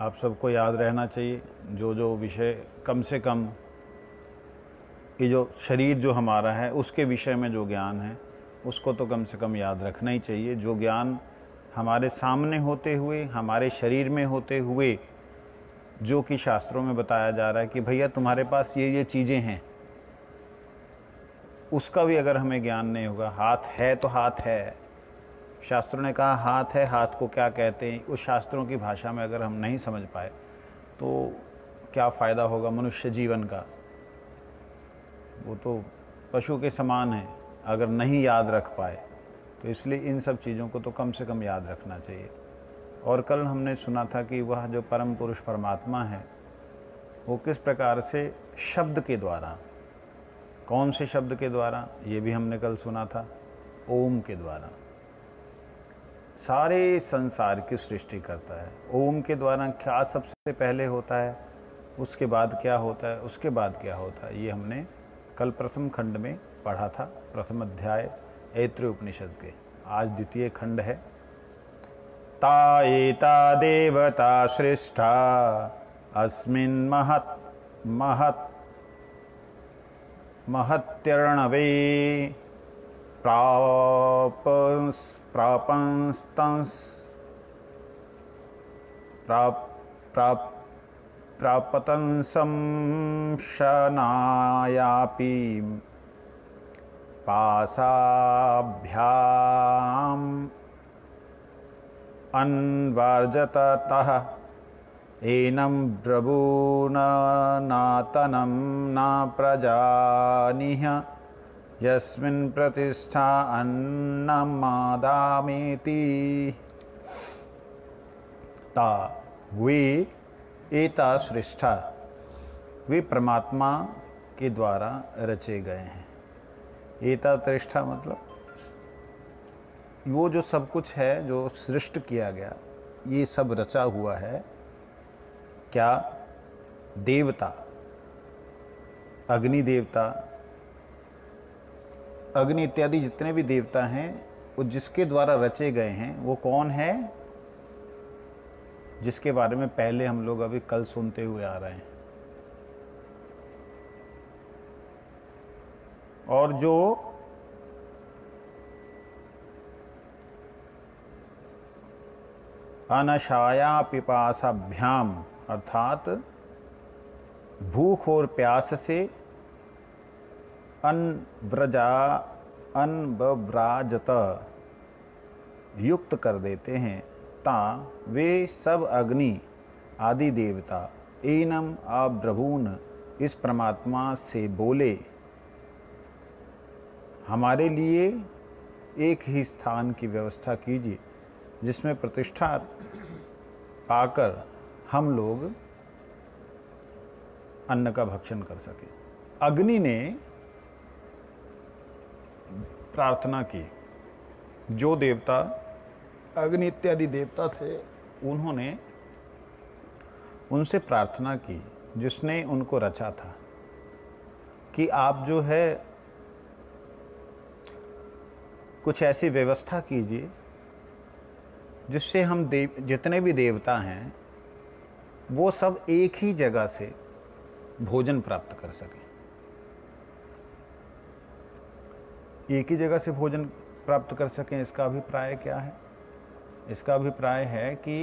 आप सबको याद रहना चाहिए, जो जो विषय कम से कम कि जो शरीर जो हमारा है उसके विषय में जो ज्ञान है उसको तो कम से कम याद रखना ही चाहिए। जो ज्ञान हमारे सामने होते हुए, हमारे शरीर में होते हुए, जो कि शास्त्रों में बताया जा रहा है कि भैया तुम्हारे पास ये चीजें हैं, उसका भी अगर हमें ज्ञान नहीं होगा। हाथ है तो हाथ है, शास्त्रों ने कहा हाथ है, हाथ को क्या कहते हैं, उस शास्त्रों की भाषा में अगर हम नहीं समझ पाए तो क्या फायदा होगा मनुष्य जीवन का। वो तो पशु के समान है अगर नहीं याद रख पाए। तो इसलिए इन सब चीज़ों को तो कम से कम याद रखना चाहिए। और कल हमने सुना था कि वह जो परम पुरुष परमात्मा है वो किस प्रकार से शब्द के द्वारा, कौन से शब्द के द्वारा, ये भी हमने कल सुना था, ओम के द्वारा सारे संसार की सृष्टि करता है। ओम के द्वारा क्या सबसे पहले होता है, उसके बाद क्या होता है, उसके बाद क्या होता है, ये हमने कल प्रथम खंड में पढ़ा था, प्रथम अध्याय ऐत्रेय उपनिषद के। आज द्वितीय खंड है। ता एता देवता सृष्टा अस्मिन् महत् महत् महत्यर्णवे प्रापतंसं शनायापि पासाभ्याम् अन्वर्जततः एनं ब्रवीणानातनं न प्रजानीह यस्मिन् प्रतिष्ठा अन्नमादामेति। ता वे एता सृष्टा, वे परमात्मा के द्वारा रचे गए हैं। एता सृष्टा मतलब वो जो सब कुछ है जो सृष्ट किया गया, ये सब रचा हुआ है। क्या? देवता, अग्नि देवता, अग्नि इत्यादि जितने भी देवता हैं वो जिसके द्वारा रचे गए हैं वो कौन है? जिसके बारे में पहले हम लोग अभी कल सुनते हुए आ रहे हैं। और जो अनशाया पिपासाभ्याम अर्थात भूख और प्यास से अनव्राजत युक्त कर देते हैं, ता वे सब अग्नि आदि देवता एनम अब्रभून इस परमात्मा से बोले, हमारे लिए एक ही स्थान की व्यवस्था कीजिए जिसमें प्रतिष्ठा पाकर हम लोग अन्न का भक्षण कर सके। अग्नि ने प्रार्थना की, जो देवता अग्नि इत्यादि देवता थे उन्होंने उनसे प्रार्थना की जिसने उनको रचा था कि आप जो है कुछ ऐसी व्यवस्था कीजिए जिससे हम जितने भी देवता हैं वो सब एक ही जगह से भोजन प्राप्त कर सकें। एक ही जगह से भोजन प्राप्त कर सकें, इसका अभिप्राय क्या है? इसका अभिप्राय है कि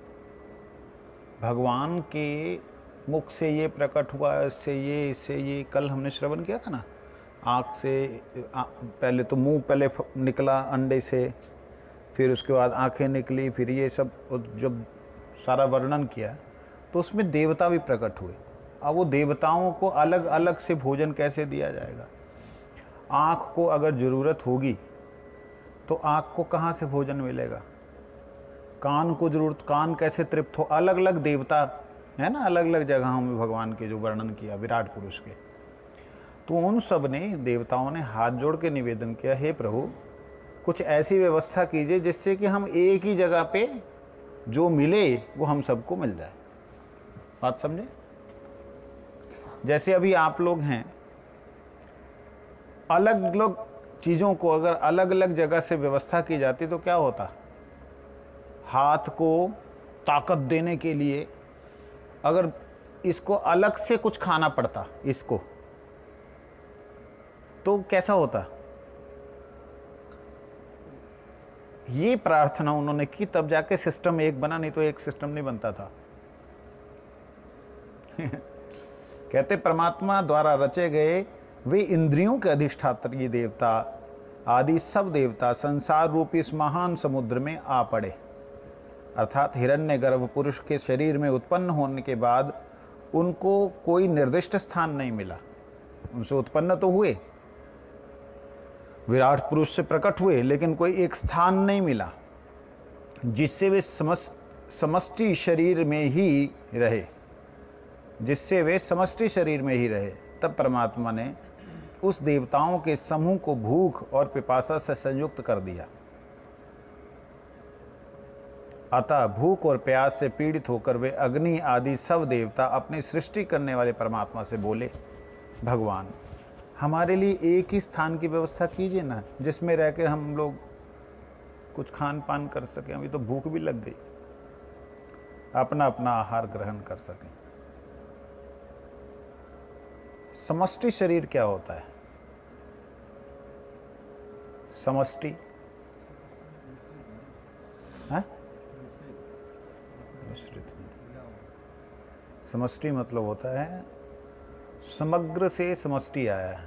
भगवान के मुख से ये प्रकट हुआ, इससे ये कल हमने श्रवण किया था ना। आँख से पहले तो मुंह पहले निकला अंडे से, फिर उसके बाद आंखें निकली, फिर ये सब जब सारा वर्णन किया तो उसमें देवता भी प्रकट हुए। अब वो देवताओं को अलग अलग से भोजन कैसे दिया जाएगा? आँख को अगर जरूरत होगी तो आँख को कहाँ से भोजन मिलेगा? कान को जरूरत, कान कैसे तृप्त हो? अलग अलग देवता है ना, अलग अलग जगहों में भगवान के जो वर्णन किया विराट पुरुष के, तो उन सब ने देवताओं ने हाथ जोड़ के निवेदन किया, हे प्रभु कुछ ऐसी व्यवस्था कीजिए जिससे कि हम एक ही जगह पे जो मिले वो हम सबको मिल जाए। बात समझे? जैसे अभी आप लोग हैं, अलग अलग चीजों को अगर अलग अलग जगह से व्यवस्था की जाती तो क्या होता? हाथ को ताकत देने के लिए अगर इसको अलग से कुछ खाना पड़ता इसको, तो कैसा होता? ये प्रार्थना उन्होंने की, तब जाके सिस्टम एक बना, नहीं तो एक सिस्टम नहीं बनता था। कहते परमात्मा द्वारा रचे गए वे इंद्रियों के अधिष्ठात्री देवता आदि सब देवता संसार रूपी इस महान समुद्र में आ पड़े। अर्थात हिरण्यगर्भ पुरुष के शरीर में उत्पन्न होने के बाद उनको कोई निर्दिष्ट स्थान नहीं मिला। उनसे उत्पन्न तो हुए, विराट पुरुष से प्रकट हुए, लेकिन कोई एक स्थान नहीं मिला जिससे वे समष्टि शरीर में ही रहे, तब परमात्मा ने उस देवताओं के समूह को भूख और पिपासा से संयुक्त कर दिया। अतः भूख और प्यास से पीड़ित होकर वे अग्नि आदि सब देवता अपनी सृष्टि करने वाले परमात्मा से बोले, भगवान हमारे लिए एक ही स्थान की व्यवस्था कीजिए ना, जिसमें रहकर हम लोग कुछ खान पान कर सकें। अभी तो भूख भी लग गई, अपना अपना आहार ग्रहण कर सकें। समष्टि शरीर क्या होता है? समष्टि समष्टि मतलब होता है समग्र से समष्टि आया है,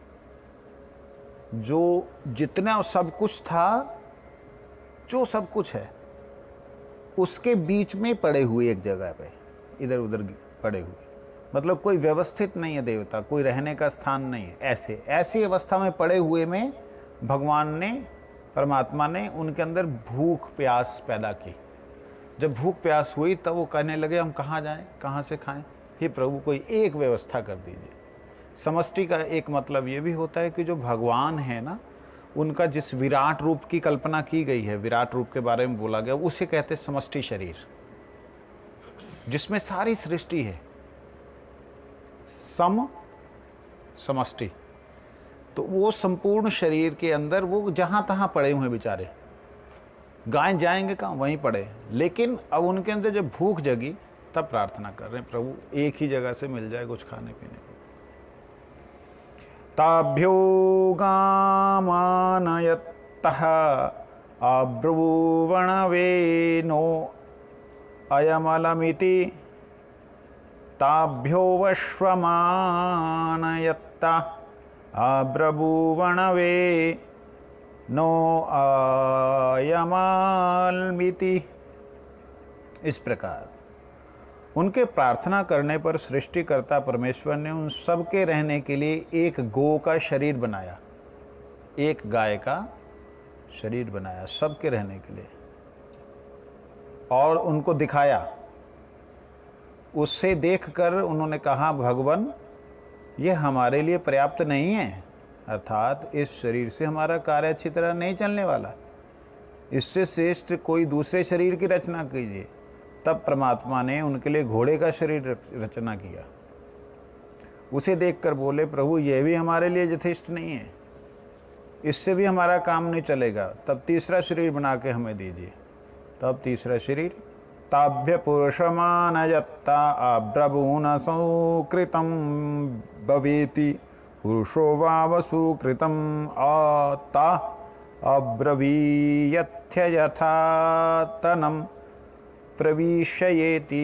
जो जितना सब कुछ था, जो सब कुछ है उसके बीच में पड़े हुए एक जगह पे इधर उधर पड़े हुए, मतलब कोई व्यवस्थित नहीं है देवता, कोई रहने का स्थान नहीं है। ऐसी अवस्था में पड़े हुए में भगवान ने, परमात्मा ने उनके अंदर भूख प्यास पैदा की। जब भूख प्यास हुई तब वो कहने लगे हम कहाँ जाएं, कहाँ से खाएं, हे प्रभु कोई एक व्यवस्था कर दीजिए। समष्टि का एक मतलब ये भी होता है कि जो भगवान है ना, उनका जिस विराट रूप की कल्पना की गई है, विराट रूप के बारे में बोला गया, उसे कहते हैं समष्टि शरीर, जिसमें सारी सृष्टि है। समष्टि तो वो संपूर्ण शरीर के अंदर वो जहां तहां पड़े हुए बेचारे, गाय जाएंगे कहां, वहीं पड़े। लेकिन अब उनके अंदर जब भूख जगी तब प्रार्थना कर रहे हैं, प्रभु एक ही जगह से मिल जाए कुछ खाने पीने को। ताभ्यो गामानयत्तः अब्रुवणवे नो अयमलमिति ताभ्यो वश्वमानयत्ता अब्रभुवणवे नो अयमालमिति। इस प्रकार उनके प्रार्थना करने पर सृष्टिकर्ता परमेश्वर ने उन सब के रहने के लिए एक गो का शरीर बनाया, एक गाय का शरीर बनाया सबके रहने के लिए, और उनको दिखाया। उससे देखकर उन्होंने कहा, भगवान यह हमारे लिए पर्याप्त नहीं है, अर्थात इस शरीर से हमारा कार्य अच्छी तरह नहीं चलने वाला, इससे श्रेष्ठ कोई दूसरे शरीर की रचना कीजिए। तब परमात्मा ने उनके लिए घोड़े का शरीर रचना किया। उसे देखकर बोले, प्रभु यह भी हमारे लिए यथेष्ट नहीं है, इससे भी हमारा काम नहीं चलेगा, तब तीसरा शरीर बना के हमें दीजिए। तब तीसरा शरीर ताभ्य पुरुषमानयत्ता अब्रभून सुकृतं भवेति पुरुषो वाव सुकृतं आता अब्रवीयथ्य यथा तनं प्रविशयेति।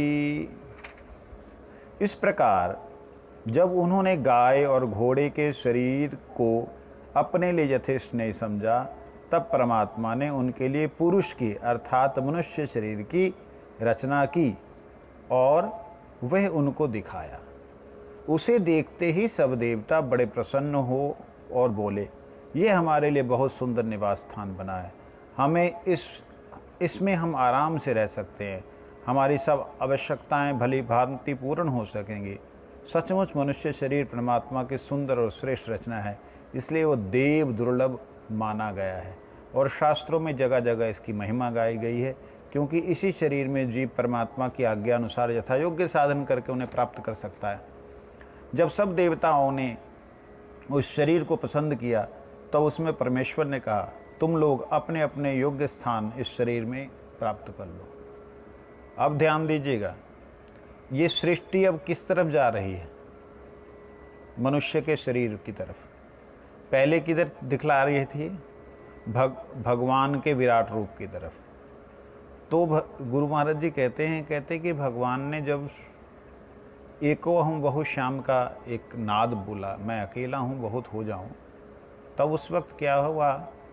इस प्रकार जब उन्होंने गाय और घोड़े के शरीर को अपने लिए यथेष्ट नहीं समझा, तब परमात्मा ने उनके लिए पुरुष की अर्थात मनुष्य शरीर की रचना की और वह उनको दिखाया। उसे देखते ही सब देवता बड़े प्रसन्न हो और बोले, यह हमारे लिए बहुत सुंदर निवास स्थान बना है, हमें इसमें हम आराम से रह सकते हैं, हमारी सब आवश्यकताएं भली भांति पूर्ण हो सकेंगी। सचमुच मनुष्य शरीर परमात्मा की सुंदर और श्रेष्ठ रचना है, इसलिए वो देव दुर्लभ माना गया है और शास्त्रों में जगह जगह इसकी महिमा गाई गई है, क्योंकि इसी शरीर में जीव परमात्मा की आज्ञा अनुसार यथा योग्य साधन करके उन्हें प्राप्त कर सकता है। जब सब देवताओं ने उस शरीर को पसंद किया तो उसमें परमेश्वर ने कहा, तुम लोग अपने अपने योग्य स्थान इस शरीर में प्राप्त कर लो। अब ध्यान दीजिएगा, ये सृष्टि अब किस तरफ जा रही है? मनुष्य के शरीर की तरफ। पहले किधर दिखला रही थी? भगवान के विराट रूप की तरफ। तो गुरु महाराज जी कहते कि भगवान ने जब एको अहम बहु श्याम का एक नाद बोला, मैं अकेला हूं बहुत हो जाऊं, तब उस वक्त क्या हुआ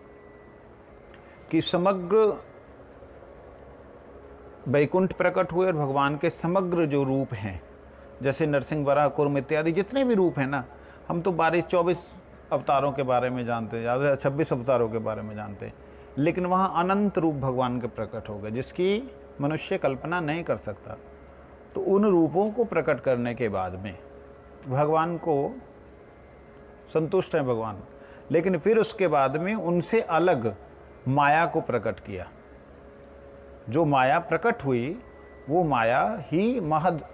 कि समग्र वैकुंठ प्रकट हुए और भगवान के समग्र जो रूप हैं, जैसे नरसिंह, वराह, कूर्म इत्यादि जितने भी रूप हैं ना, हम तो 22-24 अवतारों के बारे में जानते हैं, ज़्यादा 26 अवतारों के बारे में जानते हैं, लेकिन वहां अनंत रूप भगवान के प्रकट हो गए जिसकी मनुष्य कल्पना नहीं कर सकता। तो उन रूपों को प्रकट करने के बाद में भगवान को संतुष्ट है भगवान, लेकिन फिर उसके बाद में उनसे अलग माया को प्रकट किया। जो माया प्रकट हुई वो माया ही महद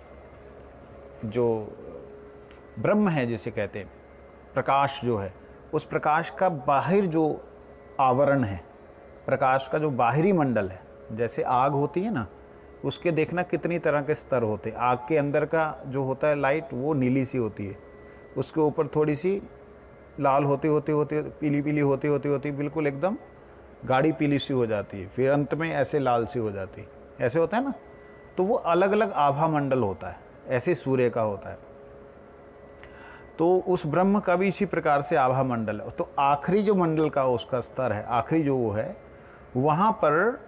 जो ब्रह्म है जिसे कहते हैं, प्रकाश जो है, उस प्रकाश का बाहर जो आवरण है, प्रकाश का जो बाहरी मंडल है, जैसे आग होती है ना, उसके देखना कितनी तरह के स्तर होते हैं। आग के अंदर का जो होता है लाइट वो नीली सी होती है, उसके ऊपर थोड़ी सी लाल होती पीली पीली होती बिल्कुल एकदम गाढ़ी पीली सी हो जाती है, फिर अंत में ऐसे लाल सी हो जाती है, ऐसे होता है ना। तो वो अलग अलग आभा मंडल होता है, ऐसे सूर्य का होता है। तो उस ब्रह्म का भी इसी प्रकार से आभा मंडल है। तो आखिरी जो मंडल का उसका स्तर है, आखिरी जो वो है, वहां पर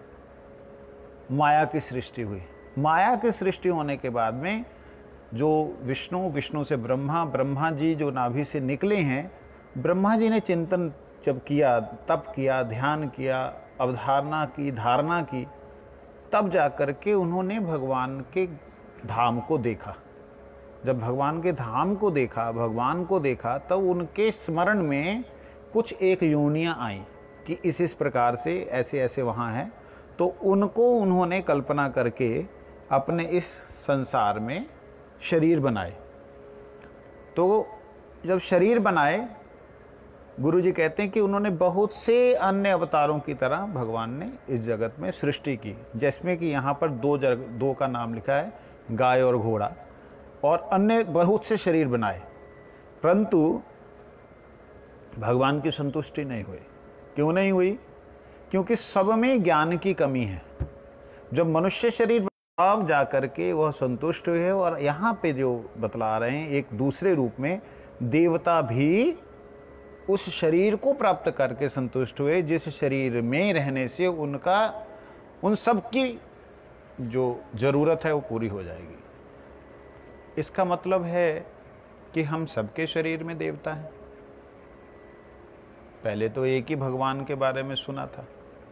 माया की सृष्टि हुई। माया की सृष्टि होने के बाद में जो विष्णु से ब्रह्मा जी जो नाभि से निकले हैं, ब्रह्मा जी ने चिंतन जब किया, तप किया, ध्यान किया, अवधारणा की, धारणा की, तब जाकर के उन्होंने भगवान के धाम को देखा। जब भगवान के धाम को देखा, भगवान को देखा, तब उनके स्मरण में कुछ एक योनियां आई कि इस प्रकार से ऐसे ऐसे वहां है। तो उनको उन्होंने कल्पना करके अपने इस संसार में शरीर बनाए। तो जब शरीर बनाए, गुरु जी कहते हैं कि उन्होंने बहुत से अन्य अवतारों की तरह भगवान ने इस जगत में सृष्टि की, जिसमें कि यहां पर दो का नाम लिखा है, गाय और घोड़ा, और अन्य बहुत से शरीर बनाए, परंतु भगवान की संतुष्टि नहीं हुई। क्यों नहीं हुई? क्योंकि सब में ज्ञान की कमी है। जब मनुष्य शरीर अब जाकर के वह संतुष्ट हुए, और यहां पे जो बतला रहे हैं एक दूसरे रूप में, देवता भी उस शरीर को प्राप्त करके संतुष्ट हुए जिस शरीर में रहने से उनका उन सब की जो जरूरत है वो पूरी हो जाएगी। इसका मतलब है कि हम सबके शरीर में देवता हैं। पहले तो एक ही भगवान के बारे में सुना था,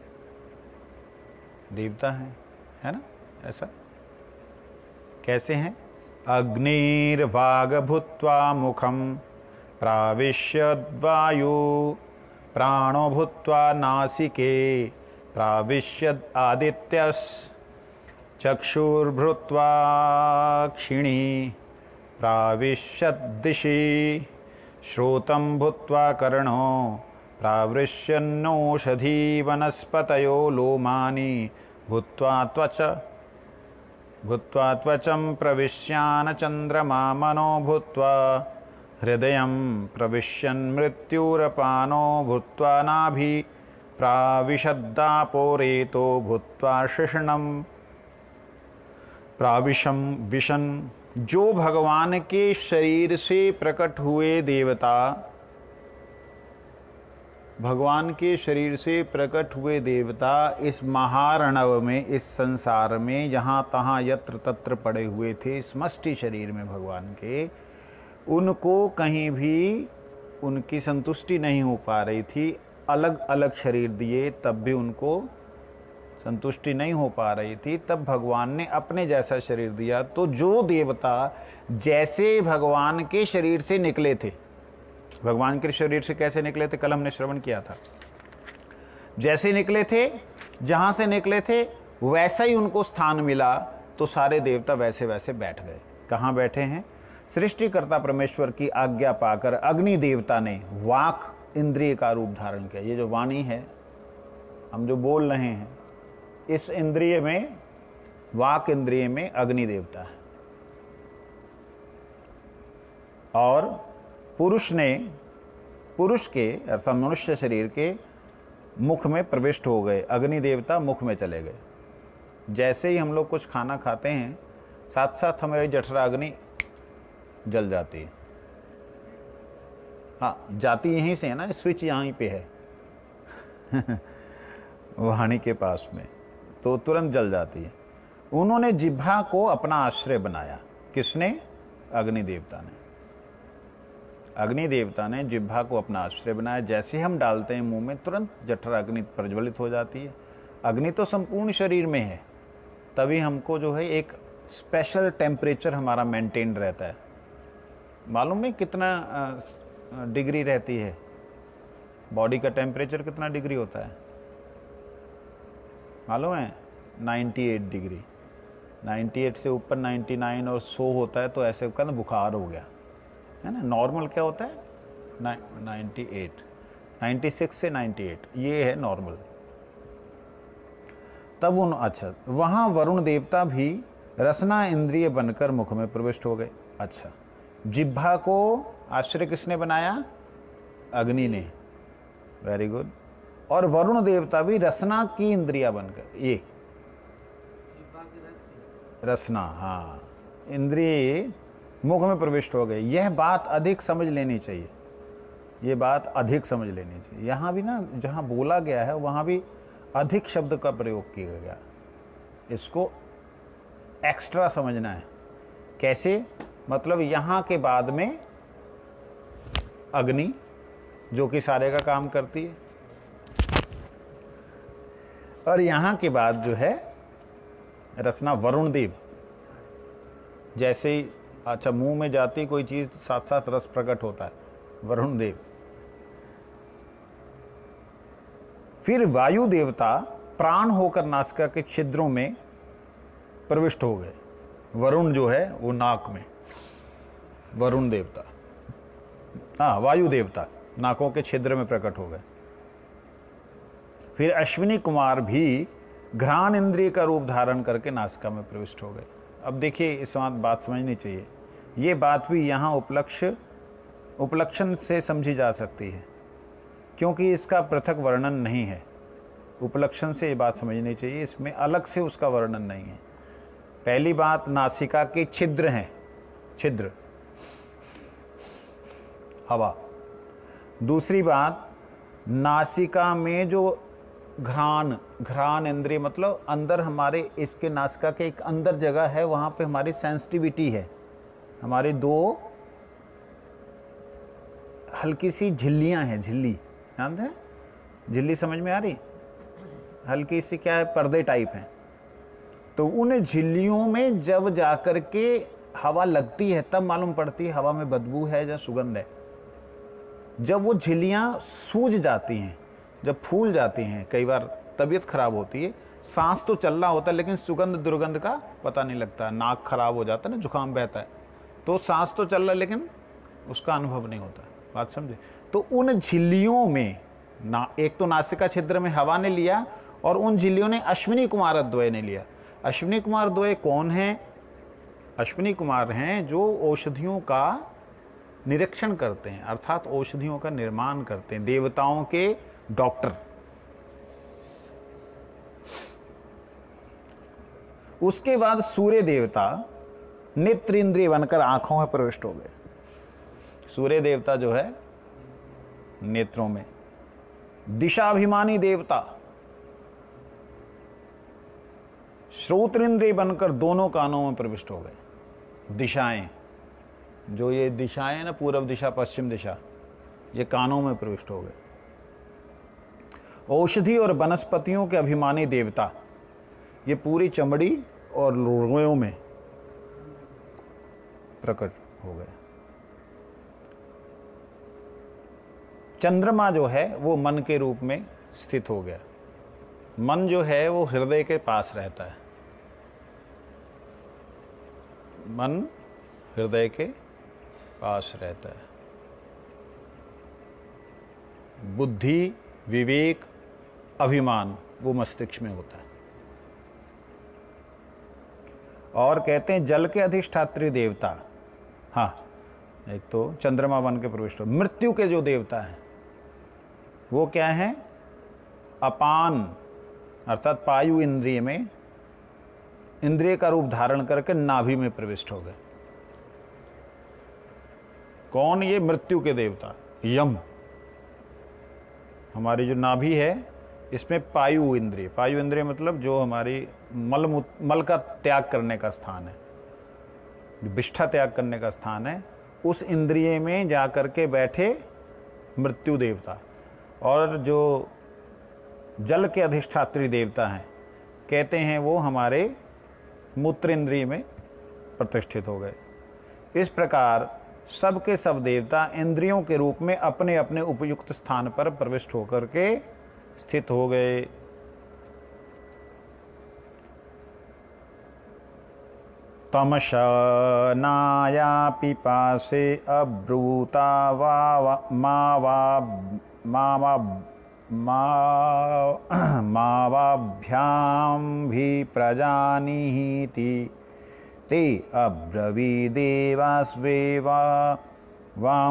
देवता हैं, है ना? ऐसा कैसे हैं? अग्निर्वाग भूत्वा मुखम प्राविश्यद्वायु प्राणो भूत्वा नासिके प्राविश्यद आदित्यस चक्षुर्भूत्वा क्षिणी प्राविश्यद दिशि श्रोतं भूत्वा कर्णो प्रावृष्यन्नौषधी वनस्पतयो लोमानि भूत्वा त्वचं प्रविश्यान चंद्रमा मनो भूत्वा हृदयं प्रविश्यन् मृत्युरपानो भूत्वा नाभि प्राविशद्दापो रेतो भूत्वा शिष्णं प्राविशं विशन। जो भगवान के शरीर से प्रकट हुए देवता, भगवान के शरीर से प्रकट हुए देवता इस महारणव में, इस संसार में जहां तहां यत्र तत्र पड़े हुए थे, समष्टि शरीर में भगवान के, उनको कहीं भी उनकी संतुष्टि नहीं हो पा रही थी। अलग अलग शरीर दिए तब भी उनको संतुष्टि नहीं हो पा रही थी। तब भगवान ने अपने जैसा शरीर दिया। तो जो देवता जैसे भगवान के शरीर से निकले थे, भगवान के शरीर से कैसे निकले थे कल हमने श्रवण किया था, जैसे निकले थे, जहां से निकले थे वैसा ही उनको स्थान मिला। तो सारे देवता वैसे वैसे बैठ गए। कहां बैठे हैं? सृष्टिकर्ता परमेश्वर की आज्ञा पाकर अग्नि देवता ने वाक इंद्रिय का रूप धारण किया। ये जो वाणी है, हम जो बोल रहे हैं, इस इंद्रिय में, वाक इंद्रिय में अग्नि देवता है। और पुरुष के अर्थात मनुष्य शरीर के मुख में प्रविष्ट हो गए। अग्नि देवता मुख में चले गए। जैसे ही हम लोग कुछ खाना खाते हैं, साथ साथ हमारी जठराग्नि जल जाती है। हाँ, जाती यहीं से है ना, स्विच यहीं पे है वाणी के पास में, तो तुरंत जल जाती है। उन्होंने जिह्वा को अपना आश्रय बनाया। किसने? अग्नि देवता ने। अग्नि देवता ने जिह्वा को अपना आश्रय बनाया। जैसे हम डालते हैं मुंह में, तुरंत जठराग्नि प्रज्वलित हो जाती है। अग्नि तो संपूर्ण शरीर में है, तभी हमको जो है एक स्पेशल टेम्परेचर हमारा मेंटेन रहता है। मालूम है कितना डिग्री रहती है? बॉडी का टेम्परेचर कितना डिग्री होता है मालूम है? 98 डिग्री। 98 से ऊपर 99 और 100 होता है तो ऐसे कहना बुखार हो गया, है ना। नॉर्मल क्या होता है? 98, 96 से 98, ये है नॉर्मल। तब अच्छा, वहां वरुण देवता भी रसना इंद्रिय बनकर मुख में प्रविष्ट हो गए। अच्छा, जिह्वा को आश्रय किसने बनाया? अग्नि ने। Very good. और वरुण देवता भी रसना की इंद्रिया बनकर, ये रसना, हाँ, इंद्रिय मुख में प्रविष्ट हो गए। यह बात अधिक समझ लेनी चाहिए। यह बात अधिक समझ लेनी चाहिए। यहां भी ना, जहां बोला गया है वहां भी अधिक शब्द का प्रयोग किया गया। इसको एक्स्ट्रा समझना है। कैसे? मतलब यहां के बाद में अग्नि जो कि सारे का काम करती है, और यहां के बाद जो है रसना वरुण देव। जैसे ही अच्छा मुंह में जाती कोई चीज, साथ साथ रस प्रकट होता है, वरुण देव। फिर वायु देवता प्राण होकर नासिका के छिद्रों में प्रविष्ट हो गए। वरुण जो है वो नाक में, वरुण देवता, हाँ, वायु देवता नाकों के छिद्र में प्रकट हो गए। फिर अश्विनी कुमार भी घ्राण इंद्रिय का रूप धारण करके नासिका में प्रविष्ट हो गए। अब देखिए, इस बात समझनी चाहिए। ये बात भी यहां उपलक्षण से समझी जा सकती है, क्योंकि इसका पृथक वर्णन नहीं है। उपलक्षण से ये बात समझनी चाहिए, इसमें अलग से उसका वर्णन नहीं है। पहली बात, नासिका के छिद्र हैं, छिद्र, हवा। दूसरी बात, नासिका में जो घ्राण इंद्रिय, मतलब अंदर हमारे इसके नासिका के एक अंदर जगह है, वहां पे हमारी सेंसिटिविटी है। हमारी दो हल्की सी झिल्लियां हैं, झिल्ली जानते हैं? झिल्ली समझ में आ रही? हल्की सी क्या है, पर्दे टाइप है। तो उन झिल्लियों में जब जाकर के हवा लगती है, तब मालूम पड़ती है हवा में बदबू है या सुगंध है। जब वो झिल्लियां सूज जाती हैं, जब फूल जाती हैं, कई बार तबीयत खराब होती है, सांस तो चल रहा होता है लेकिन सुगंध दुर्गंध का पता नहीं लगता, नाक खराब हो जाता है ना, जुकाम बहता है, तो सांस तो चल रहा है लेकिन उसका अनुभव नहीं होता। बात समझे? तो उन झिल्लियों में एक तो नासिका छिद्र में हवा ने लिया, और उन झिल्लियों ने अश्विनी कुमार द्वय ने लिया। अश्विनी कुमार द्वय कौन है? अश्विनी कुमार हैं जो औषधियों का निरीक्षण करते हैं, अर्थात औषधियों का निर्माण करते हैं, देवताओं के डॉक्टर। उसके बाद सूर्य देवता नेत्र इंद्रिय बनकर आंखों में प्रविष्ट हो गए। सूर्य देवता जो है नेत्रों में। दिशाभिमानी देवता श्रोत्रेंद्रिय बनकर दोनों कानों में प्रविष्ट हो गए। दिशाएं, जो ये दिशाएं ना, पूर्व दिशा पश्चिम दिशा, ये कानों में प्रविष्ट हो गए। औषधि और वनस्पतियों के अभिमानी देवता, ये पूरी चमड़ी और लोयों में प्रकट हो गए। चंद्रमा जो है वो मन के रूप में स्थित हो गया। मन जो है वो हृदय के पास रहता है। मन हृदय के पास रहता है। बुद्धि, विवेक, अभिमान वो मस्तिष्क में होता है। और कहते हैं जल के अधिष्ठात्री देवता, हाँ, एक तो चंद्रमा बन के प्रविष्ट हो। मृत्यु के जो देवता हैं वो क्या है? अपान अर्थात वायु इंद्रिय में इंद्रिय का रूप धारण करके नाभि में प्रविष्ट हो गए। कौन? ये मृत्यु के देवता यम। हमारी जो नाभि है इसमें पायु इंद्रिय मतलब जो हमारी मल का त्याग करने का स्थान है, विष्ठा त्याग करने का स्थान है, उस इंद्रिय में जाकर के बैठे मृत्यु देवता। और जो जल के अधिष्ठात्री देवता हैं कहते हैं वो हमारे मूत्र इंद्रिय में प्रतिष्ठित हो गए। इस प्रकार सब के सब देवता इंद्रियों के रूप में अपने अपने उपयुक्त स्थान पर प्रविष्ट होकर के स्थित हो गए। तमशनाया पिपासे अब्रूता मावाभ्याम भी प्रजानीति ते अब्रवीदेवास्वेवा वाम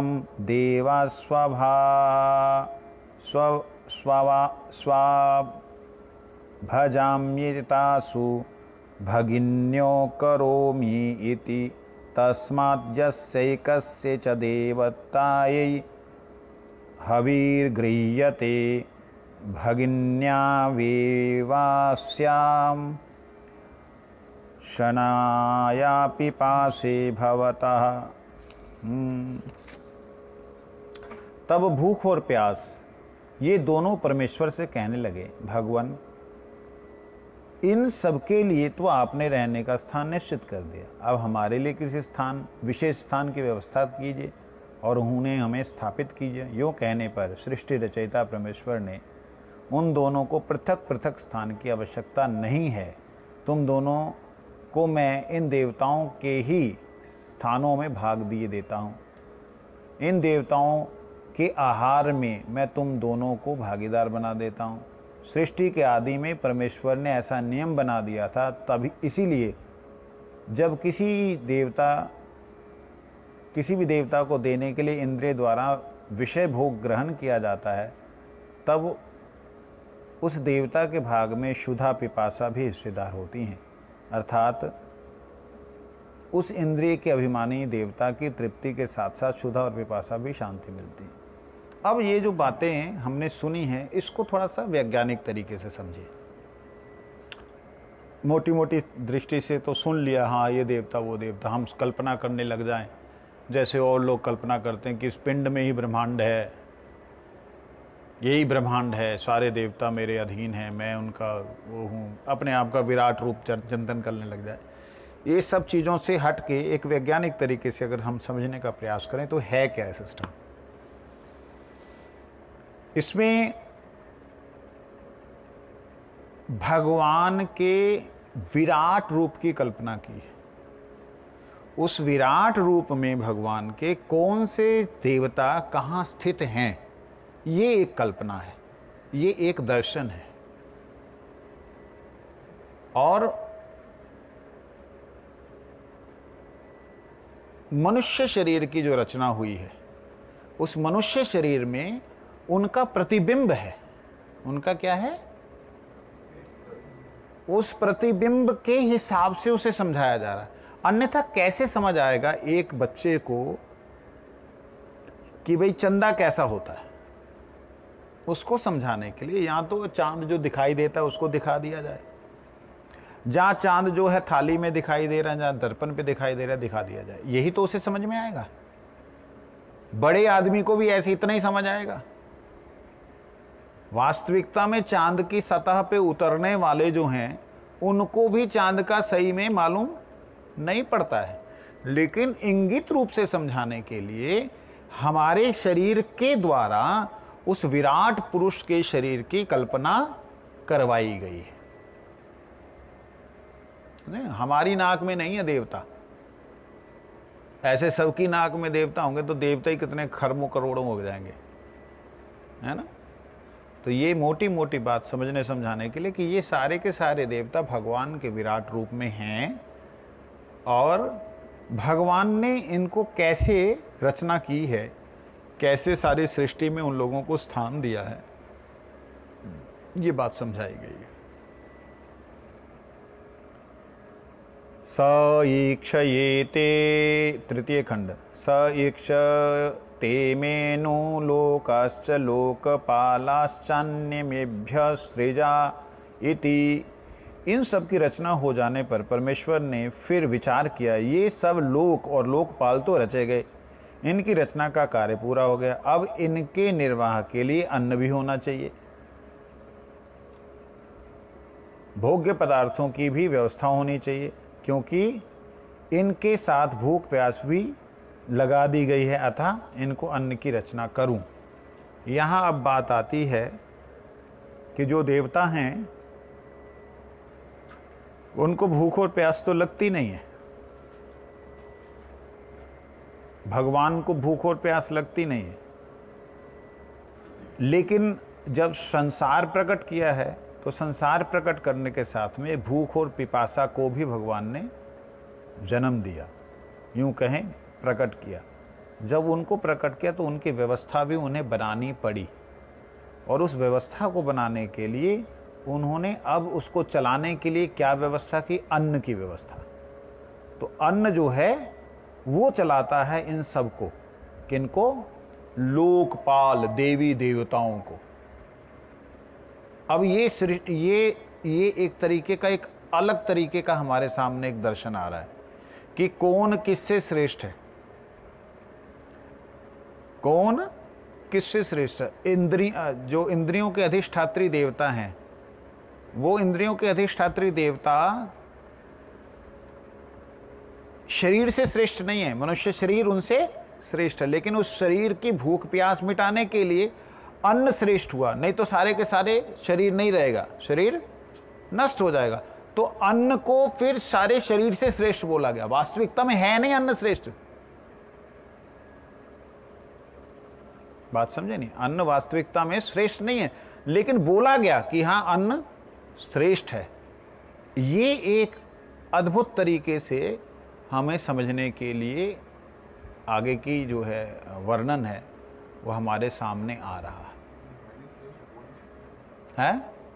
स्वभजाम्येतासु भगिन्यो करोमि इति तस्मात् यस्यैकस्य च देवतायै हविर्गृह्यते भगिन्यावेवास्यां शनाया पिपासे भवतः। तब भूख और प्यास ये दोनों परमेश्वर से कहने लगे, भगवान इन सबके लिए तो आपने रहने का स्थान निश्चित कर दिया, अब हमारे लिए किसी विशेष स्थान की व्यवस्था कीजिए और उन्हें हमें स्थापित कीजिए। यूं कहने पर सृष्टि रचयिता परमेश्वर ने उन दोनों को पृथक पृथक स्थान की आवश्यकता नहीं है, तुम दोनों को मैं इन देवताओं के ही स्थानों में भाग दिए देता हूं। इन देवताओं के आहार में मैं तुम दोनों को भागीदार बना देता हूं। सृष्टि के आदि में परमेश्वर ने ऐसा नियम बना दिया था, तभी इसीलिए जब किसी भी देवता को देने के लिए इंद्रिय द्वारा विषय भोग ग्रहण किया जाता है, तब उस देवता के भाग में क्षुधा पिपासा भी हिस्सेदार होती हैं, अर्थात उस इंद्रिय के अभिमानी देवता की तृप्ति के साथ साथ क्षुधा और पिपासा भी शांति मिलती है। अब ये जो बातें हमने सुनी हैं इसको थोड़ा सा वैज्ञानिक तरीके से समझिए। मोटी मोटी दृष्टि से तो सुन लिया, हाँ ये देवता वो देवता, हम कल्पना करने लग जाएं जैसे और लोग कल्पना करते हैं कि इस पिंड में ही ब्रह्मांड है, यही ब्रह्मांड है, सारे देवता मेरे अधीन हैं, मैं उनका वो हूँ, अपने आप का विराट रूप चिंतन करने लग जाए। ये सब चीज़ों से हट के एक वैज्ञानिक तरीके से अगर हम समझने का प्रयास करें तो है क्या है सिस्टम। इसमें भगवान के विराट रूप की कल्पना की है। उस विराट रूप में भगवान के कौन से देवता कहां स्थित हैं, ये एक कल्पना है, ये एक दर्शन है। और मनुष्य शरीर की जो रचना हुई है, उस मनुष्य शरीर में उनका प्रतिबिंब है। उनका क्या है? उस प्रतिबिंब के हिसाब से उसे समझाया जा रहा है। अन्यथा कैसे समझ आएगा एक बच्चे को कि भाई चंदा कैसा होता है? उसको समझाने के लिए या तो चांद जो दिखाई देता है उसको दिखा दिया जाए, जहां चांद जो है थाली में दिखाई दे रहा है, जहां दर्पण पे दिखाई दे रहा है, दिखा दिया जाए, यही तो उसे समझ में आएगा। बड़े आदमी को भी ऐसे इतना ही समझ आएगा। वास्तविकता में चांद की सतह पे उतरने वाले जो हैं उनको भी चांद का सही में मालूम नहीं पड़ता है, लेकिन इंगित रूप से समझाने के लिए हमारे शरीर के द्वारा उस विराट पुरुष के शरीर की कल्पना करवाई गई है। हमारी नाक में नहीं है देवता, ऐसे सबकी नाक में देवता होंगे तो देवता ही कितने खरबों करोड़ों हो जाएंगे, है ना। तो ये मोटी मोटी बात समझने समझाने के लिए कि ये सारे के सारे देवता भगवान के विराट रूप में हैं और भगवान ने इनको कैसे रचना की है, कैसे सारी सृष्टि में उन लोगों को स्थान दिया है, ये बात समझाई गई है। स ईक्षयेते, तृतीय खंड, स ईक्षते मेनु लोकाश्च लोकपालाश्चान्यमेभ्य सृजा इति। इन सब की रचना हो जाने पर परमेश्वर ने फिर विचार किया, ये सब लोक और लोकपाल तो रचे गए, इनकी रचना का कार्य पूरा हो गया, अब इनके निर्वाह के लिए अन्न भी होना चाहिए, भोग्य पदार्थों की भी व्यवस्था होनी चाहिए, क्योंकि इनके साथ भूख प्यास भी लगा दी गई है, अतः इनको अन्न की रचना करूं। यहां अब बात आती है कि जो देवता हैं उनको भूख और प्यास तो लगती नहीं है, भगवान को भूख और प्यास लगती नहीं है, लेकिन जब संसार प्रकट किया है तो संसार प्रकट करने के साथ में भूख और पिपासा को भी भगवान ने जन्म दिया, यूं कहें प्रकट किया। जब उनको प्रकट किया तो उनकी व्यवस्था भी उन्हें बनानी पड़ी, और उस व्यवस्था को बनाने के लिए उन्होंने अब उसको चलाने के लिए क्या व्यवस्था की? अन्न की व्यवस्था। तो अन्न जो है वो चलाता है इन सबको, किनको? लोकपाल, देवी देवताओं को। अब ये एक तरीके का, एक अलग तरीके का हमारे सामने एक दर्शन आ रहा है कि कौन किससे श्रेष्ठ है, कौन किससे श्रेष्ठ है। जो इंद्रियों के अधिष्ठात्री देवता हैं, वो इंद्रियों के अधिष्ठात्री देवता शरीर से श्रेष्ठ नहीं है, मनुष्य शरीर उनसे श्रेष्ठ है, लेकिन उस शरीर की भूख प्यास मिटाने के लिए अन्न श्रेष्ठ हुआ, नहीं तो सारे के सारे शरीर नहीं रहेगा, शरीर नष्ट हो जाएगा। तो अन्न को फिर सारे शरीर से श्रेष्ठ बोला गया। वास्तविकता में है नहीं अन्न श्रेष्ठ, बात समझे नहीं? अन्न वास्तविकता में श्रेष्ठ नहीं है, लेकिन बोला गया कि हां अन्न श्रेष्ठ है। ये एक अद्भुत तरीके से हमें समझने के लिए आगे की जो है वर्णन है वो हमारे सामने आ रहा है?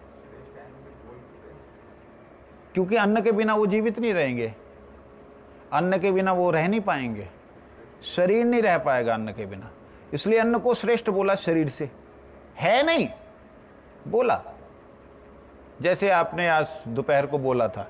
क्योंकि अन्न के बिना वो जीवित नहीं रहेंगे, अन्न के बिना वो रह नहीं पाएंगे, शरीर नहीं रह पाएगा अन्न के बिना, इसलिए अन्न को श्रेष्ठ बोला शरीर से, है नहीं बोला। जैसे आपने आज दोपहर को बोला था,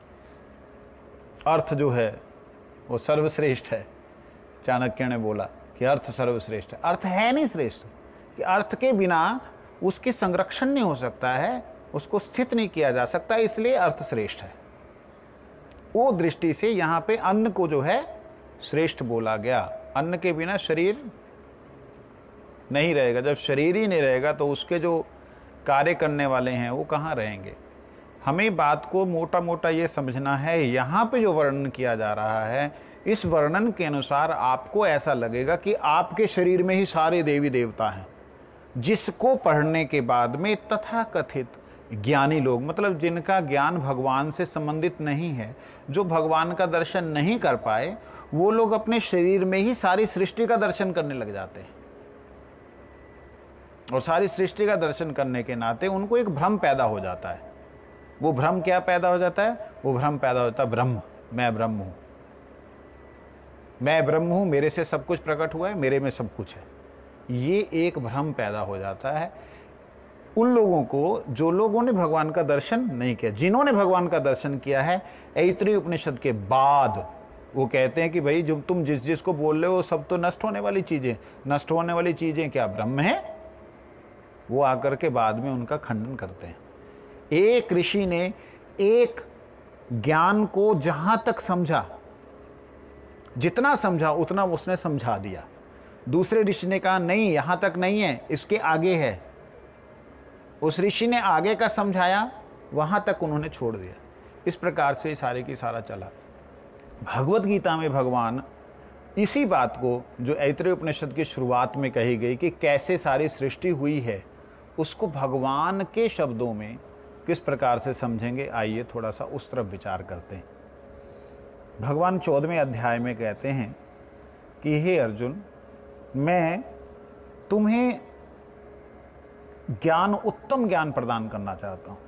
अर्थ जो है वो सर्वश्रेष्ठ है, चाणक्य ने बोला कि अर्थ सर्वश्रेष्ठ है। अर्थ है नहीं श्रेष्ठ, कि अर्थ के बिना उसकी संरक्षण नहीं हो सकता है, उसको स्थित नहीं किया जा सकता, इसलिए अर्थ श्रेष्ठ है। वो दृष्टि से यहां पे अन्न को जो है श्रेष्ठ बोला गया। अन्न के बिना शरीर नहीं रहेगा, जब शरीर ही नहीं रहेगा तो उसके जो कार्य करने वाले हैं वो कहां रहेंगे। हमें बात को मोटा मोटा ये समझना है, यहां पे जो वर्णन किया जा रहा है, इस वर्णन के अनुसार आपको ऐसा लगेगा कि आपके शरीर में ही सारे देवी देवता हैं, जिसको पढ़ने के बाद में तथाकथित ज्ञानी लोग, मतलब जिनका ज्ञान भगवान से संबंधित नहीं है, जो भगवान का दर्शन नहीं कर पाए, वो लोग अपने शरीर में ही सारी सृष्टि का दर्शन करने लग जाते हैं, और सारी सृष्टि का दर्शन करने के नाते उनको एक भ्रम पैदा हो जाता है। वो भ्रम क्या पैदा हो जाता है? वो भ्रम पैदा होता है ब्रह्म, मैं ब्रह्म हूं, मैं ब्रह्म हूं, मेरे से सब कुछ प्रकट हुआ है, मेरे में सब कुछ है। ये एक भ्रम पैदा हो जाता है उन लोगों को जो लोगों ने भगवान का दर्शन नहीं किया। जिन्होंने भगवान का दर्शन किया है, ऐतरेय उपनिषद के बाद वो कहते हैं कि भाई जो तुम जिस जिस को बोल रहे हो सब तो नष्ट होने वाली चीजें, नष्ट होने वाली चीजें क्या ब्रह्म है? वो आकर के बाद में उनका खंडन करते हैं। एक ऋषि ने एक ज्ञान को जहां तक समझा, जितना समझा उतना उसने समझा दिया। दूसरे ऋषि ने कहा नहीं, यहां तक नहीं है, इसके आगे है। उस ऋषि ने आगे का समझाया, वहां तक उन्होंने छोड़ दिया। इस प्रकार से सारे की सारा चला। भगवत गीता में भगवान इसी बात को, जो ऐतरेय उपनिषद की शुरुआत में कही गई कि कैसे सारी सृष्टि हुई है, उसको भगवान के शब्दों में किस प्रकार से समझेंगे, आइए थोड़ा सा उस तरफ विचार करते हैं। भगवान 14वें अध्याय में कहते हैं कि हे अर्जुन, मैं तुम्हें ज्ञान, उत्तम ज्ञान प्रदान करना चाहता हूं।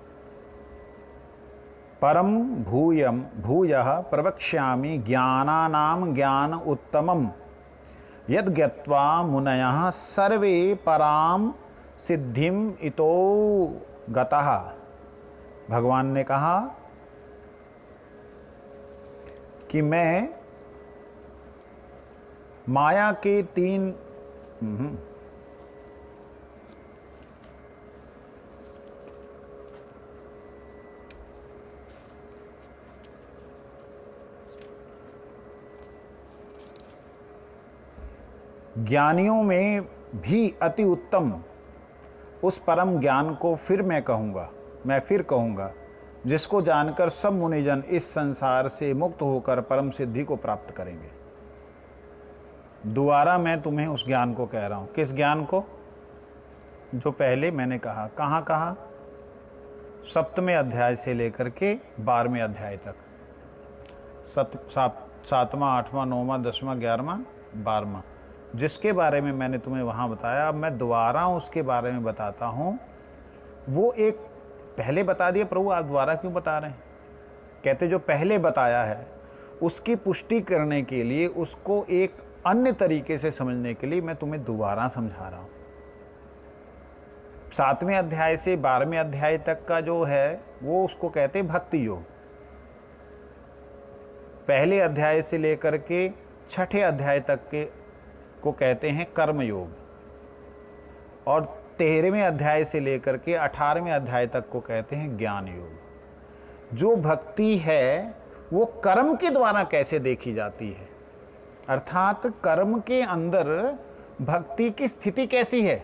परम भूयः प्रवक्ष्यामि ज्ञानानाम ज्ञान उत्तमम यद ज्ञत्वा मुनयः सर्वे पराम सिद्धिम इतो गतः। भगवान ने कहा कि मैं माया के 3 ज्ञानियों में भी अति उत्तम उस परम ज्ञान को फिर कहूंगा जिसको जानकर सब मुनिजन इस संसार से मुक्त होकर परम सिद्धि को प्राप्त करेंगे। दोबारा मैं तुम्हें उस ज्ञान को कह रहा हूं। किस ज्ञान को? जो पहले मैंने कहा। कहां कहा? 7वें अध्याय से लेकर के 12वें अध्याय तक। 7वां, 8वां, 9वां, 10वां, 11वां, 12वां, जिसके बारे में मैंने तुम्हें वहां बताया। अब मैं दोबारा उसके बारे में बताता हूं। वो एक पहले बता दिया, प्रभु आप दोबारा क्यों बता रहे हैं? कहते जो पहले बताया है उसकी पुष्टि करने के लिए, उसको एक अन्य तरीके से समझने के लिए मैं तुम्हें दोबारा समझा रहा हूं। 7वें अध्याय से 12वें अध्याय तक का जो है वो उसको कहते भक्ति योग। पहले अध्याय से लेकर के 6ठे अध्याय तक के को कहते हैं कर्म योग, और 13वें अध्याय से लेकर के 18वें अध्याय तक को कहते हैं ज्ञान योग। जो भक्ति है वो कर्म के द्वारा कैसे देखी जाती है, अर्थात कर्म के अंदर भक्ति की स्थिति कैसी है।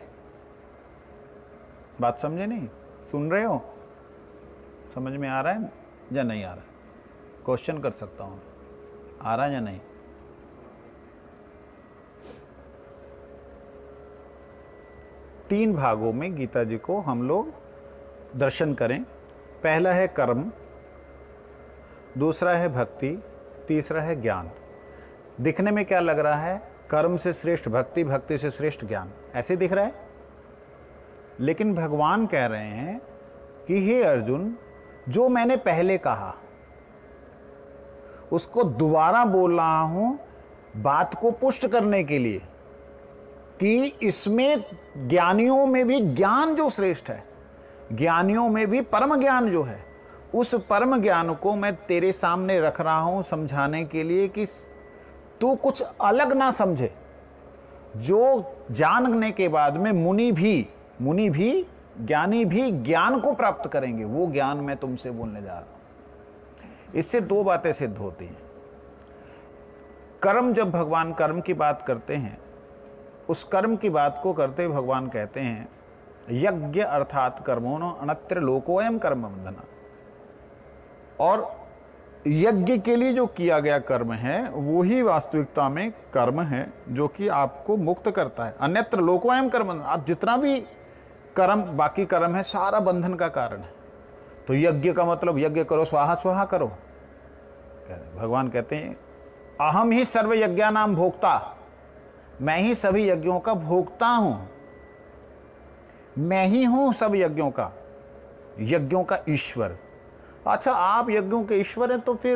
बात समझे नहीं? सुन रहे हो? समझ में आ रहा है या नहीं आ रहा है? क्वेश्चन कर सकता हूं, आ रहा है या नहीं? तीन भागों में गीता जी को हम लोग दर्शन करें। पहला है कर्म, दूसरा है भक्ति, तीसरा है ज्ञान। दिखने में क्या लग रहा है? कर्म से श्रेष्ठ भक्ति, भक्ति से श्रेष्ठ ज्ञान, ऐसे दिख रहा है। लेकिन भगवान कह रहे हैं कि हे अर्जुन, जो मैंने पहले कहा उसको दोबारा बोल रहा हूं, बात को पुष्ट करने के लिए कि इसमें ज्ञानियों में भी ज्ञान जो श्रेष्ठ है, ज्ञानियों में भी परम ज्ञान जो है, उस परम ज्ञान को मैं तेरे सामने रख रहा हूं समझाने के लिए कि तू कुछ अलग ना समझे। जो जानने के बाद में मुनि भी ज्ञानी भी ज्ञान को प्राप्त करेंगे, वो ज्ञान मैं तुमसे बोलने जा रहा हूं। इससे 2 बातें सिद्ध होती हैं। कर्म, जब भगवान कर्म की बात करते हैं, उस कर्म की बात को करते हुए भगवान कहते हैं यज्ञ अर्थात कर्मोनो अनत्र लोकोयम कर्म बंधना। और यज्ञ के लिए जो किया गया कर्म है वो ही वास्तविकता में कर्म है जो कि आपको मुक्त करता है। अन्यत्र लोकोयम कर्म, आप जितना भी कर्म, बाकी कर्म है, सारा बंधन का कारण है। तो यज्ञ का मतलब यज्ञ करो, स्वाहा स्वाहा करो। भगवान कहते हैं अहम ही सर्व यज्ञानाम भोक्ता, मैं ही सभी यज्ञों का भोक्ता हूं, मैं ही हूं सब यज्ञों का ईश्वर। अच्छा, आप यज्ञों के ईश्वर हैं तो फिर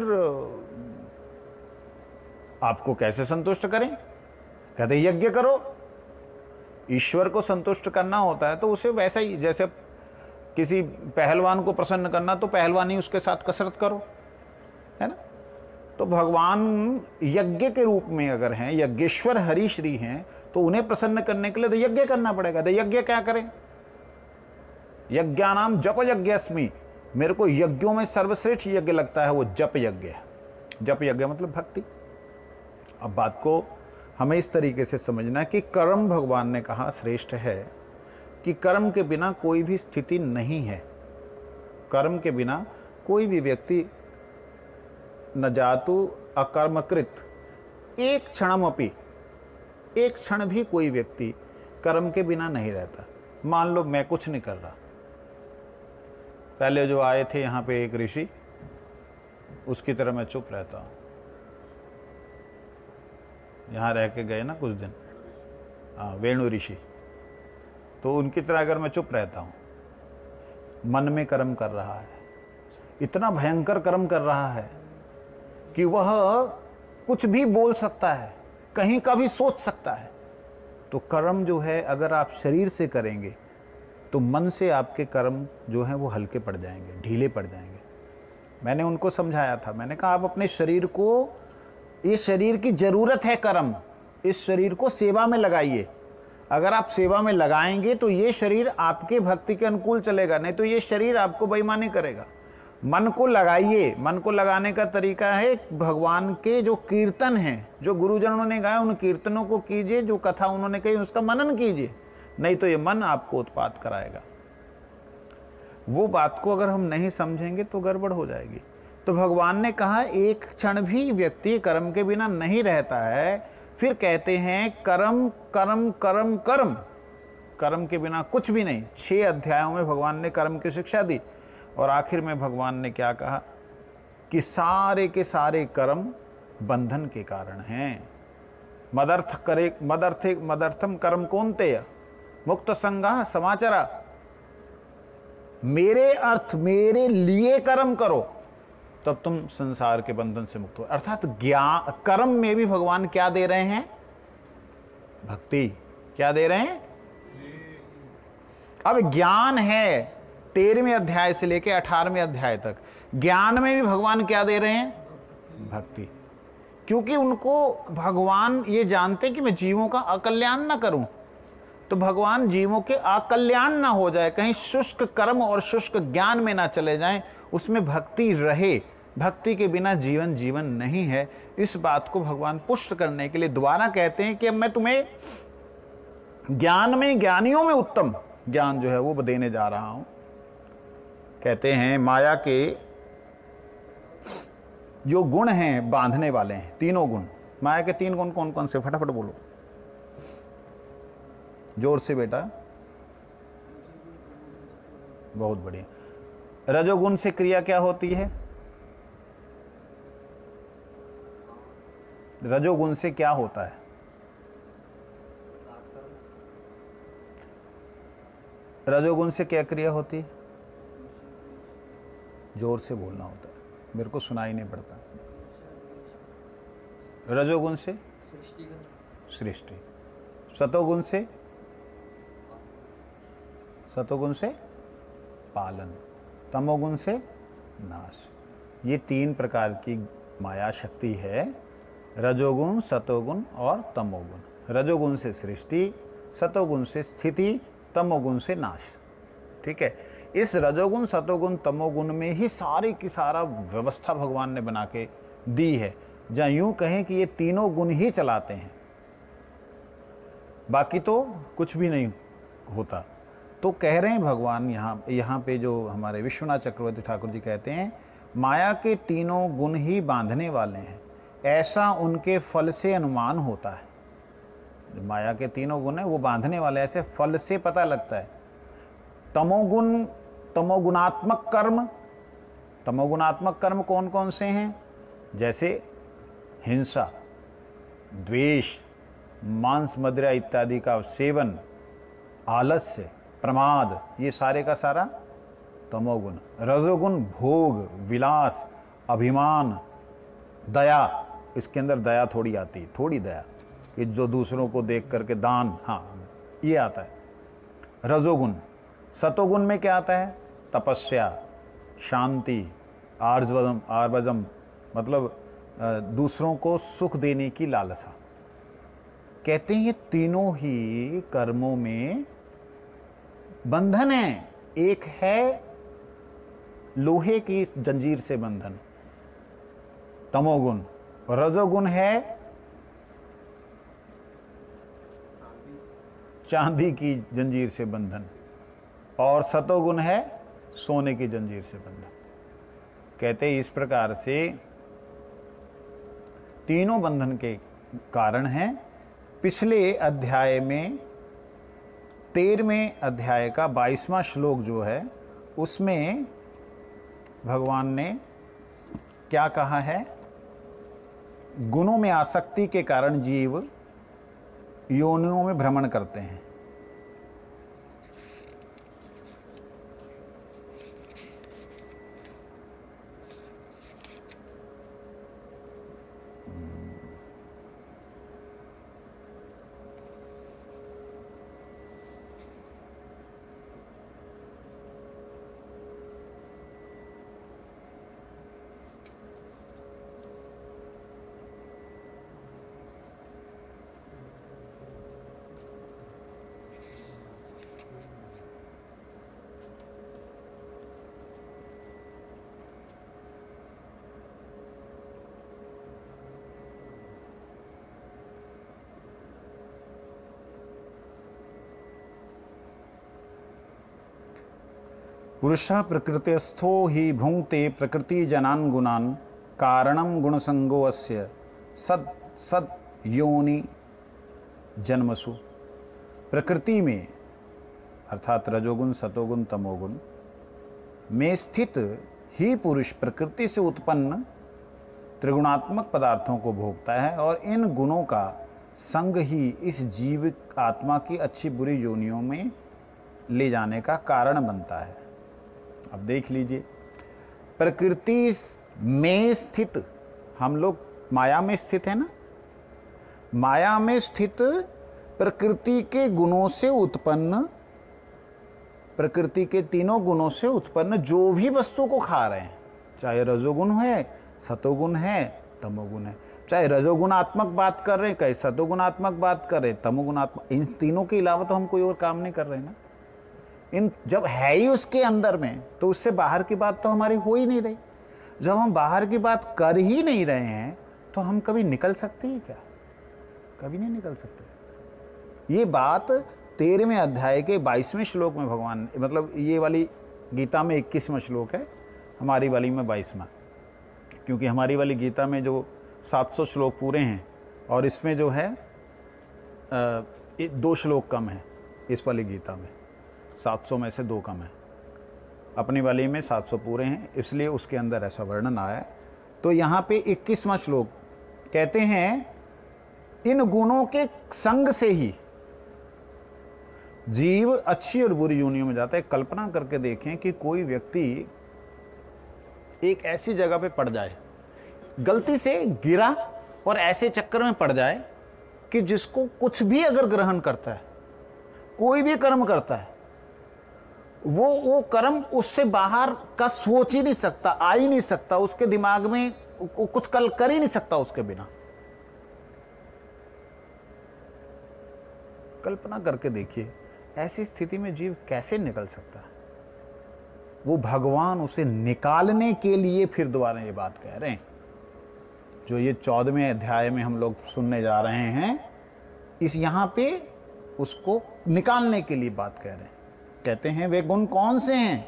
आपको कैसे संतुष्ट करें? कहते यज्ञ करो। ईश्वर को संतुष्ट करना होता है तो उसे वैसा ही, जैसे किसी पहलवान को प्रसन्न करना तो पहलवानी उसके साथ कसरत करो, है ना। तो भगवान यज्ञ के रूप में अगर हैं, यज्ञेश्वर हरि श्री हैं, तो उन्हें प्रसन्न करने के लिए तो यज्ञ करना पड़ेगा। तो यज्ञ क्या करें? यज्ञानाम जप यज्ञस्मि, मेरे को यज्ञों में सर्वश्रेष्ठ यज्ञ लगता है वो जप यज्ञ है। जप यज्ञ मतलब भक्ति। अब बात को हमें इस तरीके से समझना कि कर्म भगवान ने कहा श्रेष्ठ है कि कर्म के बिना कोई भी स्थिति नहीं है। कर्म के बिना कोई भी व्यक्ति न जातु अकर्मकृत, एक क्षणमपि, एक क्षण भी कोई व्यक्ति कर्म के बिना नहीं रहता। मान लो मैं कुछ नहीं कर रहा, पहले जो आए थे यहां पे एक ऋषि, उसकी तरह मैं चुप रहता हूं, यहाँ रह के गए ना कुछ दिन, हाँ, वेणु ऋषि। तो उनकी तरह अगर मैं चुप रहता हूं, मन में कर्म कर रहा है, इतना भयंकर कर्म कर रहा है कि वह कुछ भी बोल सकता है, कहीं का भी सोच सकता है, तो कर्म जो है अगर आप शरीर से करेंगे तो मन से आपके कर्म जो है वो हल्के पड़ जाएंगे, ढीले पड़ जाएंगे। मैंने उनको समझाया था, मैंने कहा आप अपने शरीर को, इस शरीर की जरूरत है कर्म, इस शरीर को सेवा में लगाइए। अगर आप सेवा में लगाएंगे तो ये शरीर आपके भक्ति के अनुकूल चलेगा, नहीं तो ये शरीर आपको बेईमानी करेगा। मन को लगाइए। मन को लगाने का तरीका है भगवान के जो कीर्तन हैं, जो गुरुजनों ने गाए, उन कीर्तनों को कीजिए, जो कथा उन्होंने कही उसका मनन कीजिए, नहीं तो ये मन आपको उत्पात कराएगा। वो बात को अगर हम नहीं समझेंगे तो गड़बड़ हो जाएगी। तो भगवान ने कहा एक क्षण भी व्यक्ति कर्म के बिना नहीं रहता है। फिर कहते हैं कर्म कर्म कर्म कर्म, कर्म के बिना कुछ भी नहीं। 6 अध्यायों में भगवान ने कर्म की शिक्षा दी और आखिर में भगवान ने क्या कहा कि सारे के सारे कर्म बंधन के कारण हैं। मदर्थम कर्म कौन्तेय मुक्त संगा समाचरा, मेरे अर्थ, मेरे लिए कर्म करो तब तुम संसार के बंधन से मुक्त हो। अर्थात ज्ञान, कर्म में भी भगवान क्या दे रहे हैं? भक्ति। क्या दे रहे हैं? अब ज्ञान है 13वें अध्याय से लेकर 18वें अध्याय तक, ज्ञान में भी भगवान क्या दे रहे हैं? भक्ति। क्योंकि उनको भगवान ये जानते कि मैं जीवों का अकल्याण ना करूं, तो भगवान जीवों के अकल्याण ना हो जाए, कहीं शुष्क कर्म और शुष्क ज्ञान में ना चले जाएं, उसमें भक्ति रहे। भक्ति के बिना जीवन जीवन नहीं है। इस बात को भगवान पुष्ट करने के लिए दोबारा कहते हैं कि अब मैं तुम्हें ज्ञान में, ज्ञानियों में उत्तम ज्ञान जो है वो देने जा रहा हूं। कहते हैं माया के जो गुण हैं बांधने वाले हैं, तीनों गुण। माया के 3 गुण कौन कौन से? फटाफट बोलो, जोर से बेटा। बहुत बढ़िया। रजोगुण से क्रिया क्या होती है? रजोगुण से क्या होता है? रजोगुण से क्या क्रिया होती है? जोर से बोलना होता है, मेरे को सुनाई नहीं पड़ता। रजोगुण से सृष्टि, सतोगुण से, सतोगुण से पालन, तमोगुण से नाश। ये 3 प्रकार की माया शक्ति है, रजोगुण, सतोगुण और तमोगुण। रजोगुण से सृष्टि, सतोगुण से स्थिति, तमोगुण से नाश। ठीक है। इस रजोगुण, सतोगुण, तमोगुण में ही सारी की सारा व्यवस्था भगवान ने बना के दी है। जहां यूं कहें कि ये तीनों गुण ही चलाते हैं, बाकी तो कुछ भी नहीं होता। तो कह रहे हैं भगवान यहां पे जो हमारे विश्वनाथ चक्रवर्ती ठाकुर जी कहते हैं, माया के तीनों गुण ही बांधने वाले हैं, ऐसा उनके फल से अनुमान होता है। माया के तीनों गुण है वो बांधने वाले, ऐसे फल से पता लगता है। तमोगुण, तमोगुणात्मक कर्म। तमोगुणात्मक कर्म कौन कौन से हैं? जैसे हिंसा, द्वेष, मांस मदिरा इत्यादि का सेवन, आलस्य, प्रमाद, ये सारे का सारा तमोगुण। रजोगुण भोग, विलास, अभिमान, दया। इसके अंदर दया थोड़ी आती है, थोड़ी दया, कि जो दूसरों को देख करके दान, हाँ, ये आता है रजोगुण। सतोगुण में क्या आता है? तपस्या, शांति, आर्जवम, मतलब दूसरों को सुख देने की लालसा। कहते हैं ये तीनों ही कर्मों में बंधन है। एक है लोहे की जंजीर से बंधन, तमोगुण। रजोगुण है चांदी की जंजीर से बंधन, और सतोगुण है सोने की जंजीर से बंधन। कहते हैं इस प्रकार से तीनों बंधन के कारण हैं। पिछले अध्याय में 13वें अध्याय का 22वां श्लोक जो है, उसमें भगवान ने क्या कहा है? गुणों में आसक्ति के कारण जीव योनियों में भ्रमण करते हैं। पुरुषः प्रकृतिस्थो हि भुंक्ते प्रकृति जनान गुणान कारणम गुणसंगो अस्य सद सद योनि जन्मसु। प्रकृति में अर्थात रजोगुण सतोगुण तमोगुण में स्थित ही पुरुष प्रकृति से उत्पन्न त्रिगुणात्मक पदार्थों को भोगता है और इन गुणों का संग ही इस जीवित आत्मा की अच्छी बुरी योनियों में ले जाने का कारण बनता है। अब देख लीजिए, प्रकृति में स्थित, हम लोग माया में स्थित है ना, माया में स्थित प्रकृति के गुणों से उत्पन्न, प्रकृति के तीनों गुणों से उत्पन्न जो भी वस्तु को खा रहे हैं, चाहे रजोगुण है, सतोगुण है, तमोगुण है, चाहे रजोगुणात्मक बात कर रहे हैं, चाहे सतोगुणात्मक बात कर रहे हैं, तमोगुणात्मक, इन तीनों के अलावा तो हम कोई और काम नहीं कर रहे ना। इन जब है ही उसके अंदर में, तो उससे बाहर की बात तो हमारी हो ही नहीं रही। जब हम बाहर की बात कर ही नहीं रहे हैं तो हम कभी निकल सकते हैं क्या? कभी नहीं निकल सकते। ये बात 13वें अध्याय के 22वें श्लोक में भगवान, मतलब ये वाली गीता में 21वां श्लोक है, हमारी वाली में 22वां, क्योंकि हमारी वाली गीता में जो 700 श्लोक पूरे हैं और इसमें जो है 2 श्लोक कम है। इस वाली गीता में 700 में से 2 कम है, अपनी वाली में 700 पूरे हैं, इसलिए उसके अंदर ऐसा वर्णन आया है। तो यहां पे 21वां श्लोक कहते हैं, इन गुणों के संग से ही जीव अच्छी और बुरी योनियों में जाता है। कल्पना करके देखें कि कोई व्यक्ति एक ऐसी जगह पे पड़ जाए, गलती से गिरा और ऐसे चक्कर में पड़ जाए कि जिसको कुछ भी अगर ग्रहण करता है, कोई भी कर्म करता है, वो कर्म उससे बाहर का सोच ही नहीं सकता, आ ही नहीं सकता, उसके दिमाग में कुछ कल कर ही नहीं सकता उसके बिना। कल्पना करके देखिए, ऐसी स्थिति में जीव कैसे निकल सकता है? वो भगवान उसे निकालने के लिए फिर दोबारा ये बात कह रहे हैं, जो ये 14वें अध्याय में हम लोग सुनने जा रहे हैं, इस यहां पे उसको निकालने के लिए बात कह रहे हैं। कहते हैं, वे गुण कौन से हैं?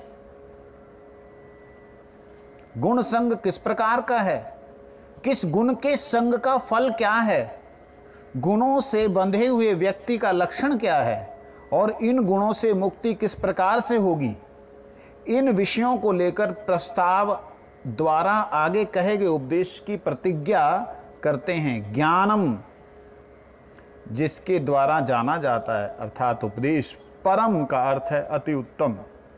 गुण संग किस प्रकार का है? किस गुण के संग का फल क्या है? गुणों से बंधे हुए व्यक्ति का लक्षण क्या है? और इन गुणों से मुक्ति किस प्रकार से होगी? इन विषयों को लेकर प्रस्ताव द्वारा आगे कहे गए उपदेश की प्रतिज्ञा करते हैं। ज्ञानम, जिसके द्वारा जाना जाता है, अर्थात उपदेश। परम का अर्थ है अति उत्तम।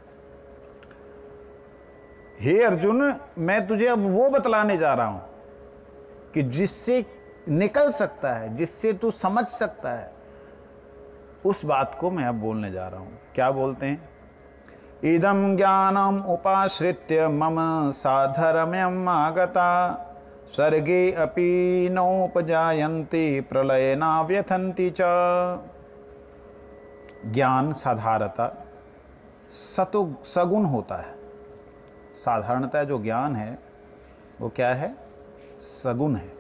हे अर्जुन, मैं तुझे अब वो बतलाने जा रहा हूं कि जिससे निकल सकता है, जिससे तू समझ सकता है, उस बात को मैं अब बोलने जा रहा हूं। क्या बोलते हैं? इदं ज्ञानम उपाश्रित्य मम साधर्म्यम आगता सर्गे अपि नोपजायन्ते प्रलये न व्यथन्ति च। ज्ञान साधारणता सगुण होता है। साधारणता जो ज्ञान है वो क्या है? सगुण है।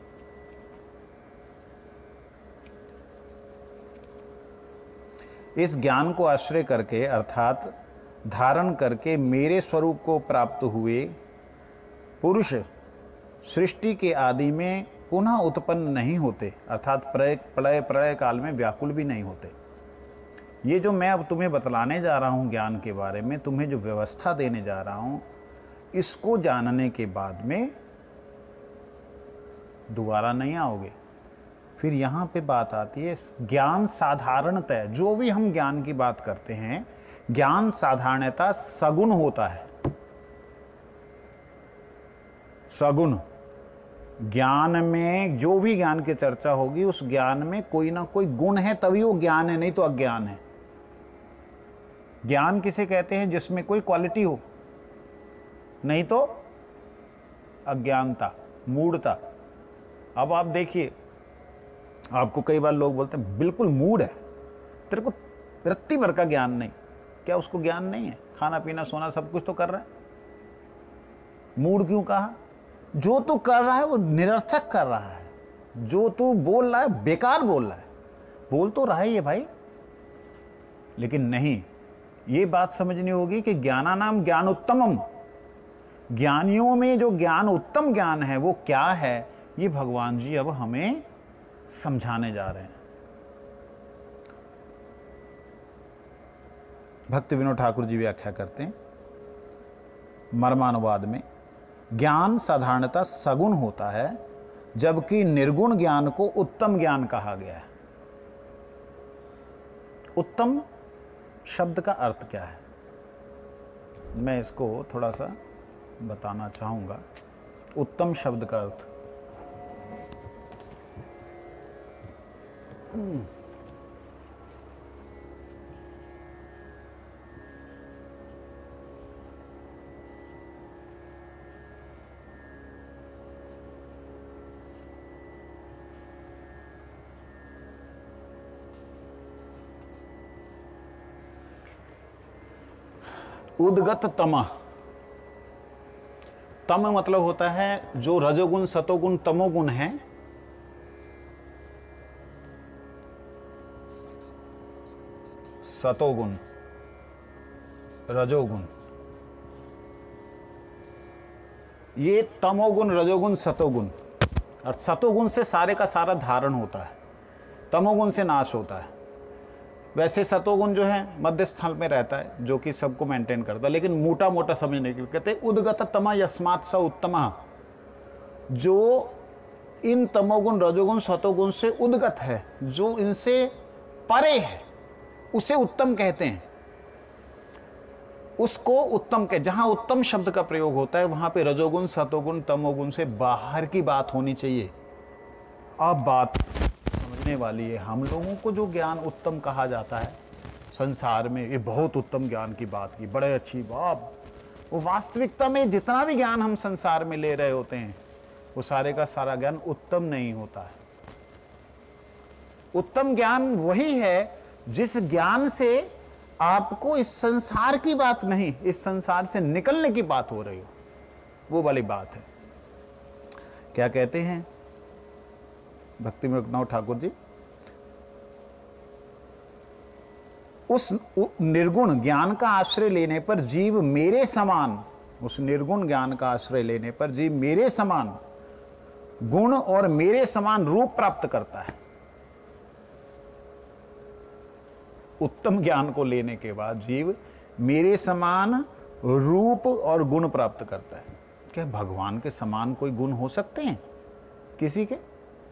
इस ज्ञान को आश्रय करके, अर्थात धारण करके मेरे स्वरूप को प्राप्त हुए पुरुष सृष्टि के आदि में पुनः उत्पन्न नहीं होते, अर्थात प्रलय काल में व्याकुल भी नहीं होते। ये जो मैं अब तुम्हें बतलाने जा रहा हूं ज्ञान के बारे में, तुम्हें जो व्यवस्था देने जा रहा हूं, इसको जानने के बाद में दोबारा नहीं आओगे। फिर यहां पे बात आती है ज्ञान साधारणतः, जो भी हम ज्ञान की बात करते हैं, ज्ञान साधारणतः सगुण होता है। सगुण ज्ञान में, जो भी ज्ञान की चर्चा होगी उस ज्ञान में कोई ना कोई गुण है, तभी वो ज्ञान है, नहीं तो अज्ञान है। ज्ञान किसे कहते हैं? जिसमें कोई क्वालिटी हो, नहीं तो अज्ञानता, मूढ़ता। अब आप देखिए, आपको कई बार लोग बोलते हैं बिल्कुल मूड है, तेरे को रत्ती भर का ज्ञान नहीं। क्या उसको ज्ञान नहीं है? खाना पीना सोना सब कुछ तो कर रहा है। मूड क्यों कहा? जो तू कर रहा है वो निरर्थक कर रहा है, जो तू बोल रहा है बेकार बोल रहा है। बोल तो रहा ही है भाई, लेकिन नहीं, ये बात समझनी होगी कि ज्ञानानाम ज्ञान उत्तमम, ज्ञानियों में जो ज्ञान उत्तम ज्ञान है वो क्या है, ये भगवान जी अब हमें समझाने जा रहे हैं। भक्ति विनोद ठाकुर जी व्याख्या करते हैं मर्मानुवाद में, ज्ञान साधारणतः सगुण होता है, जबकि निर्गुण ज्ञान को उत्तम ज्ञान कहा गया है। उत्तम शब्द का अर्थ क्या है, मैं इसको थोड़ा सा बताना चाहूंगा। उत्तम शब्द का अर्थ, उद्गत तम। तम मतलब होता है जो रजोगुण सतोगुण तमोगुण है, सतोगुण रजोगुण, ये तमोगुण रजोगुण सतोगुण, और सतोगुण से सारे का सारा धारण होता है, तमोगुण से नाश होता है। वैसे सतोगुण जो है मध्य स्थल में रहता है, जो कि सबको मेंटेन करता है, लेकिन मोटा मोटा समझने के लिए कहते हैं उद्गत तमा यस्मात् स उत्तमः, जो इन तमोगुण रजोगुण सतोगुण से उद्गत है, जो इनसे परे है, उसे उत्तम कहते हैं। उसको उत्तम के, जहां उत्तम शब्द का प्रयोग होता है वहां पे रजोगुण सतोगुण तमोगुण से बाहर की बात होनी चाहिए। अब बात समझने वाली है, हम लोगों को जो ज्ञान उत्तम कहा जाता है संसार में, ये बहुत उत्तम ज्ञान की बात की, बड़े अच्छी बात, वो वास्तविकता में जितना भी ज्ञान हम संसार में ले रहे होते हैं वो सारे का सारा ज्ञान उत्तम नहीं होता है। उत्तम ज्ञान वही है जिस ज्ञान से आपको इस संसार की बात नहीं, इस संसार से निकलने की बात हो रही हो, वो वाली बात है। क्या कहते हैं भक्ति विनोद ठाकुर जी? उस निर्गुण ज्ञान का आश्रय लेने पर जीव मेरे समान, उस निर्गुण ज्ञान का आश्रय लेने पर जीव मेरे समान गुण और मेरे समान रूप प्राप्त करता है। उत्तम ज्ञान को लेने के बाद जीव मेरे समान रूप और गुण प्राप्त करता है। क्या भगवान के समान कोई गुण हो सकते हैं किसी के?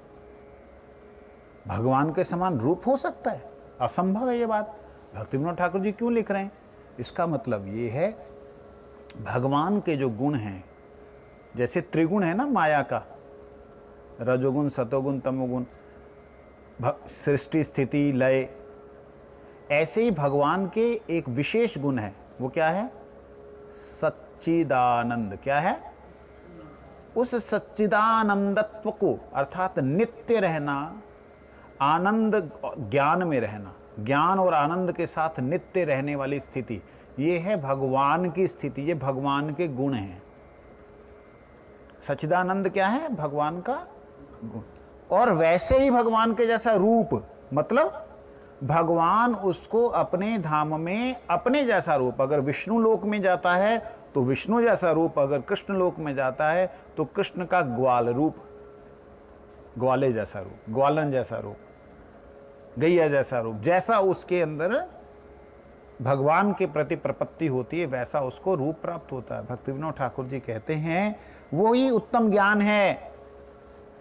भगवान के समान रूप हो सकता है? असंभव है ये बात। भक्ति विनोद ठाकुर जी क्यों लिख रहे हैं? इसका मतलब ये है भगवान के जो गुण हैं, जैसे त्रिगुण है ना माया का, रजोगुण सतोगुण तमोगुण, सृष्टि स्थिति लय, ऐसे ही भगवान के एक विशेष गुण है। वो क्या है? सच्चिदानंद। क्या है? उस सच्चिदानंदत्व को, अर्थात नित्य रहना, आनंद ज्ञान में रहना, ज्ञान और आनंद के साथ नित्य रहने वाली स्थिति, ये है भगवान की स्थिति, ये भगवान के गुण हैं। सच्चिदानंद क्या है? भगवान का गुण। और वैसे ही भगवान के जैसा रूप, मतलब भगवान उसको अपने धाम में अपने जैसा रूप, अगर विष्णु लोक में जाता है तो विष्णु जैसा रूप, अगर कृष्ण लोक में जाता है तो कृष्ण का ग्वाल रूप, ग्वाले जैसा रूप, ग्वालन जैसा रूप, गैया जैसा रूप, जैसा उसके अंदर भगवान के प्रति प्रपत्ति होती है वैसा उसको रूप प्राप्त होता है। भक्ति विनोद ठाकुर जी कहते हैं वो ही उत्तम ज्ञान है।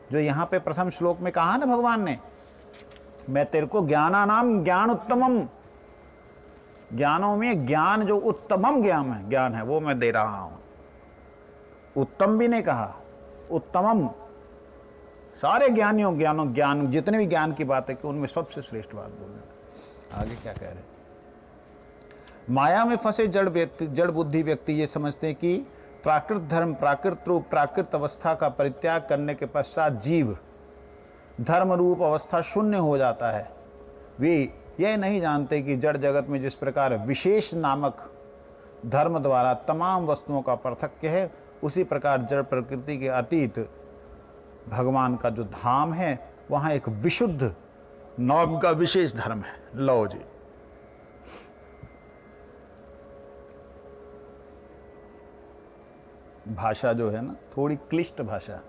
जो यहां पे प्रथम श्लोक में कहा ना भगवान ने, मैं तेरे को ज्ञानानाम ज्ञान उत्तमम, ज्ञानों में ज्ञान जो उत्तमम ज्ञान है वो मैं दे रहा हूं। उत्तम भी नहीं कहा, उत्तमम। सारे ज्ञान जितने भी ज्ञान की बात है कि उनमें सबसे श्रेष्ठ बात बोलना। आगे क्या कह रहे हैं? माया में फंसे जड़ बुद्धि व्यक्ति ये समझते हैं कि प्राकृत धर्म, प्राकृत रूप, प्राकृत अवस्था का परित्याग करने के पश्चात जीव धर्म रूप अवस्था शून्य हो जाता है। वे यह नहीं जानते कि जड़ जगत में जिस प्रकार विशेष नामक धर्म द्वारा तमाम वस्तुओं का पार्थक्य है, उसी प्रकार जड़ प्रकृति के अतीत भगवान का जो धाम है, वहां एक विशुद्ध नाम का विशेष धर्म है। लो जी, भाषा जो है ना, थोड़ी क्लिष्ट भाषा।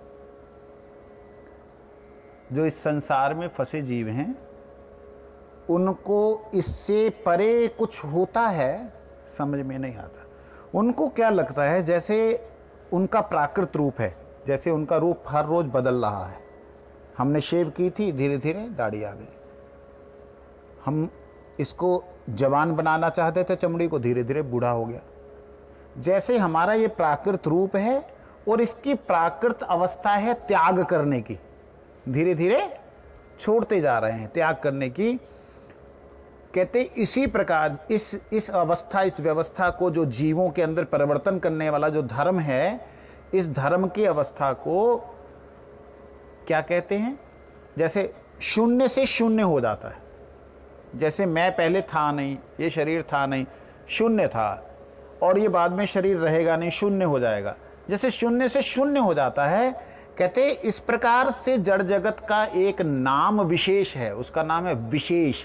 जो इस संसार में फंसे जीव हैं, उनको इससे परे कुछ होता है समझ में नहीं आता। उनको क्या लगता है जैसे उनका प्राकृत रूप है, जैसे उनका रूप हर रोज बदल रहा है। हमने शेव की थी, धीरे धीरे दाढ़ी आ गई। हम इसको जवान बनाना चाहते थे चमड़ी को, धीरे धीरे बूढ़ा हो गया। जैसे हमारा ये प्राकृत रूप है और इसकी प्राकृत अवस्था है त्याग करने की, धीरे धीरे छोड़ते जा रहे हैं त्याग करने की। कहते इसी प्रकार इस अवस्था, इस व्यवस्था को, जो जीवों के अंदर परिवर्तन करने वाला जो धर्म है, इस धर्म की अवस्था को क्या कहते हैं? जैसे शून्य से शून्य हो जाता है। जैसे मैं पहले था नहीं, ये शरीर था नहीं, शून्य था, और ये बाद में शरीर रहेगा नहीं, शून्य हो जाएगा। जैसे शून्य से शून्य हो जाता है, कहते इस प्रकार से जड़ जगत का एक नाम विशेष है, उसका नाम है विशेष।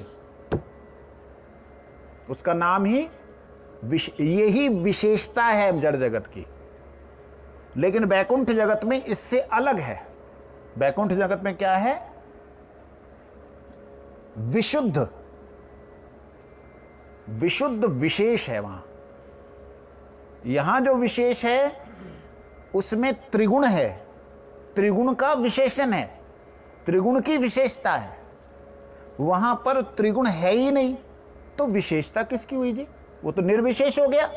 उसका नाम ही यही विशेषता है जड़ जगत की। लेकिन वैकुंठ जगत में इससे अलग है। वैकुंठ जगत में क्या है? विशुद्ध विशेष है वहां। यहां जो विशेष है उसमें त्रिगुण है, त्रिगुण का विशेषण है, त्रिगुण की विशेषता है। वहां पर त्रिगुण है ही नहीं, तो विशेषता किसकी हुई जी? वो तो निर्विशेष हो गया।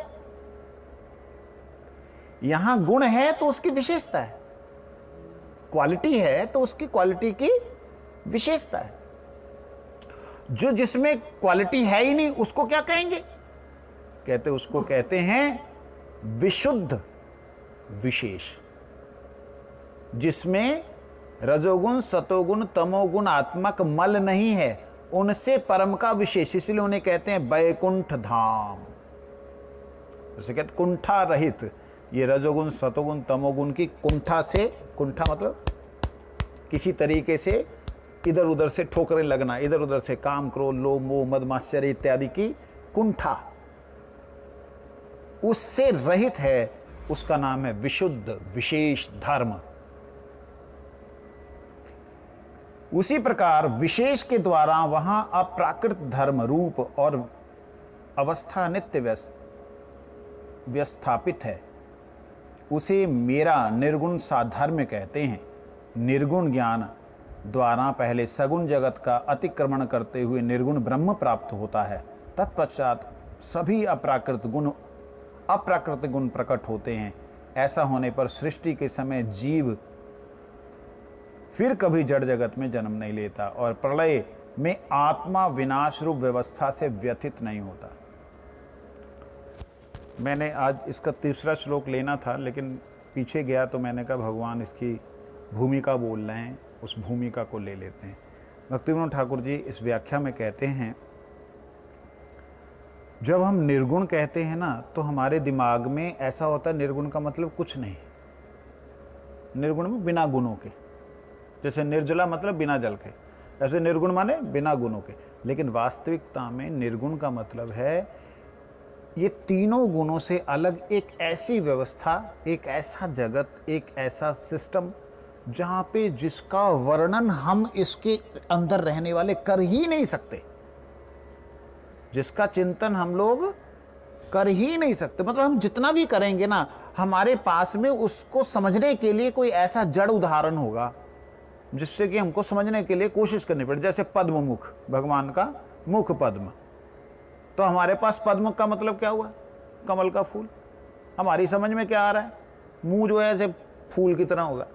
यहां गुण है तो उसकी विशेषता है, क्वालिटी है तो उसकी क्वालिटी की विशेषता है। जो जिसमें क्वालिटी है ही नहीं, उसको क्या कहेंगे? कहते उसको कहते हैं विशुद्ध विशेष। जिसमें रजोगुण, सतोगुण, तमोगुण आत्मक मल नहीं है, उनसे परम का विशेष। इसलिए उन्हें कहते हैं वैकुंठ धाम। जैसे कहते कुंठा रहित। ये रजोगुण, सतोगुण, तमोगुण की कुंठा से, कुंठा मतलब किसी तरीके से इधर उधर से ठोकरें लगना, इधर उधर से काम, क्रोध, लोभ, मोह, मद, मात्सर्य इत्यादि की कुंठा, उससे रहित है, उसका नाम है विशुद्ध विशेष धर्म। उसी प्रकार विशेष के द्वारा वहां अप्राकृत धर्म रूप और अवस्था नित्य व्यवस्थापित है। उसे मेरा निर्गुण साधर्म्य कहते हैं। निर्गुण ज्ञान द्वारा पहले सगुण जगत का अतिक्रमण करते हुए निर्गुण ब्रह्म प्राप्त होता है। तत्पश्चात सभी अप्राकृत गुण प्रकट होते हैं। ऐसा होने पर सृष्टि के समय जीव फिर कभी जड़ जगत में जन्म नहीं लेता और प्रलय में आत्मा विनाश रूप व्यवस्था से व्यथित नहीं होता। मैंने आज इसका तीसरा श्लोक लेना था, लेकिन पीछे गया तो मैंने कहा भगवान इसकी भूमिका बोल रहे हैं, उस भूमिका को ले लेते हैं। भक्तिविनोद ठाकुर जी इस व्याख्या में कहते हैं, जब हम निर्गुण कहते हैं ना, तो हमारे दिमाग में ऐसा होता है निर्गुण का मतलब कुछ नहीं। निर्गुण में बिना गुणों के, जैसे निर्जला मतलब बिना जल के, ऐसे निर्गुण माने बिना गुणों के। लेकिन वास्तविकता में निर्गुण का मतलब है ये तीनों गुणों से अलग एक ऐसी व्यवस्था, एक ऐसा जगत, एक ऐसा सिस्टम जहां पे जिसका वर्णन हम इसके अंदर रहने वाले कर ही नहीं सकते, जिसका चिंतन हम लोग कर ही नहीं सकते। मतलब हम जितना भी करेंगे ना, हमारे पास में उसको समझने के लिए कोई ऐसा जड़ उदाहरण होगा जिससे कि हमको समझने के लिए कोशिश करनी पड़े। जैसे पद्म मुख, भगवान का मुख पद्म, तो हमारे पास पद्म का मतलब क्या हुआ? कमल का फूल। हमारी समझ में क्या आ रहा है? मुंह जो है ऐसे फूल की तरह होगा,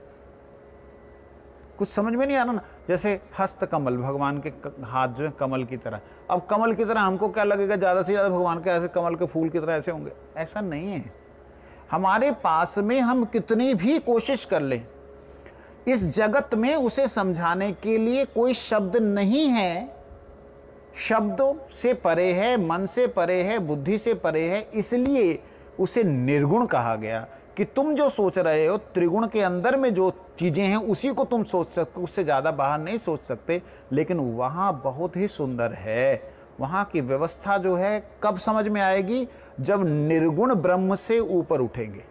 कुछ समझ में नहीं आ रहा ना। जैसे हस्त कमल, भगवान के हाथ जो है कमल की तरह। अब कमल की तरह हमको क्या लगेगा? ज्यादा से ज्यादा भगवान के ऐसे कमल के फूल की तरह ऐसे होंगे? ऐसा नहीं है। हमारे पास में हम कितनी भी कोशिश कर लें, इस जगत में उसे समझाने के लिए कोई शब्द नहीं है। शब्दों से परे है, मन से परे है, बुद्धि से परे है, इसलिए उसे निर्गुण कहा गया कि तुम जो सोच रहे हो त्रिगुण के अंदर में जो चीजें हैं उसी को तुम सोच सकते, उससे ज्यादा बाहर नहीं सोच सकते। लेकिन वहां बहुत ही सुंदर है। वहां की व्यवस्था जो है कब समझ में आएगी? जब निर्गुण ब्रह्म से ऊपर उठेंगे।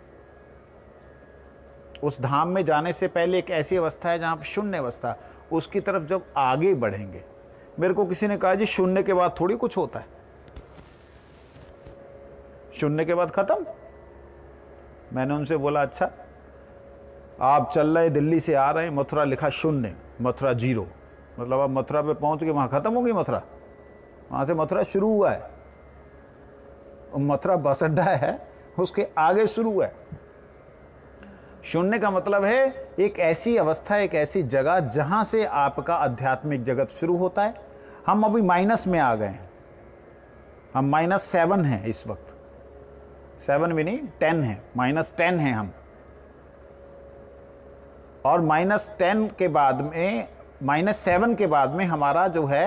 उस धाम में जाने से पहले एक ऐसी अवस्था है जहां शून्य अवस्था, उसकी तरफ जब आगे बढ़ेंगे। मेरे को किसी ने कहा जी शून्य के बाद थोड़ी कुछ होता है, शून्य के बाद खत्म। मैंने उनसे बोला अच्छा, आप चल रहे दिल्ली से आ रहे हैं, मथुरा लिखा शून्य, मथुरा जीरो, मतलब आप मथुरा पे पहुंच गए, वहां खत्म हो गई मथुरा? वहां से मथुरा शुरू हुआ है। मथुरा बस अड्डा है, उसके आगे शुरू है। शून्य का मतलब है एक ऐसी अवस्था, एक ऐसी जगह जहां से आपका आध्यात्मिक जगत शुरू होता है। हम अभी माइनस में आ गए, हम -7 हैं इस वक्त। 7 भी नहीं, 10 है, -10 है हम। और -10 के बाद में, -7 के बाद में हमारा जो है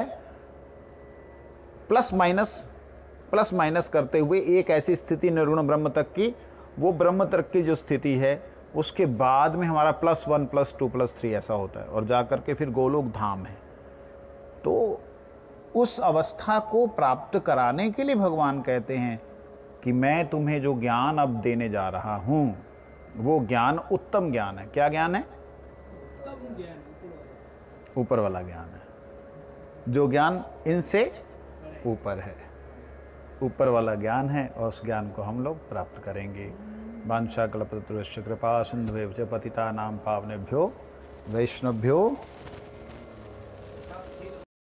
प्लस माइनस करते हुए एक ऐसी स्थिति निर्गुण ब्रह्म तक की, वो ब्रह्म तक की जो स्थिति है, उसके बाद में हमारा +1 +2 +3 ऐसा होता है, और जाकर के फिर गोलोक धाम है। तो उस अवस्था को प्राप्त कराने के लिए भगवान कहते हैं कि मैं तुम्हें जो ज्ञान अब देने जा रहा हूं, वो ज्ञान उत्तम ज्ञान है। क्या ज्ञान है? उत्तम ज्ञान, ऊपर वाला ज्ञान है, जो ज्ञान इनसे ऊपर है, ऊपर वाला ज्ञान है। और उस ज्ञान को हम लोग प्राप्त करेंगे। वांछा कल्पतरुश्च कृपा सिंधुभ्यो च पतितानां पावनेभ्यो वैष्णवभ्यो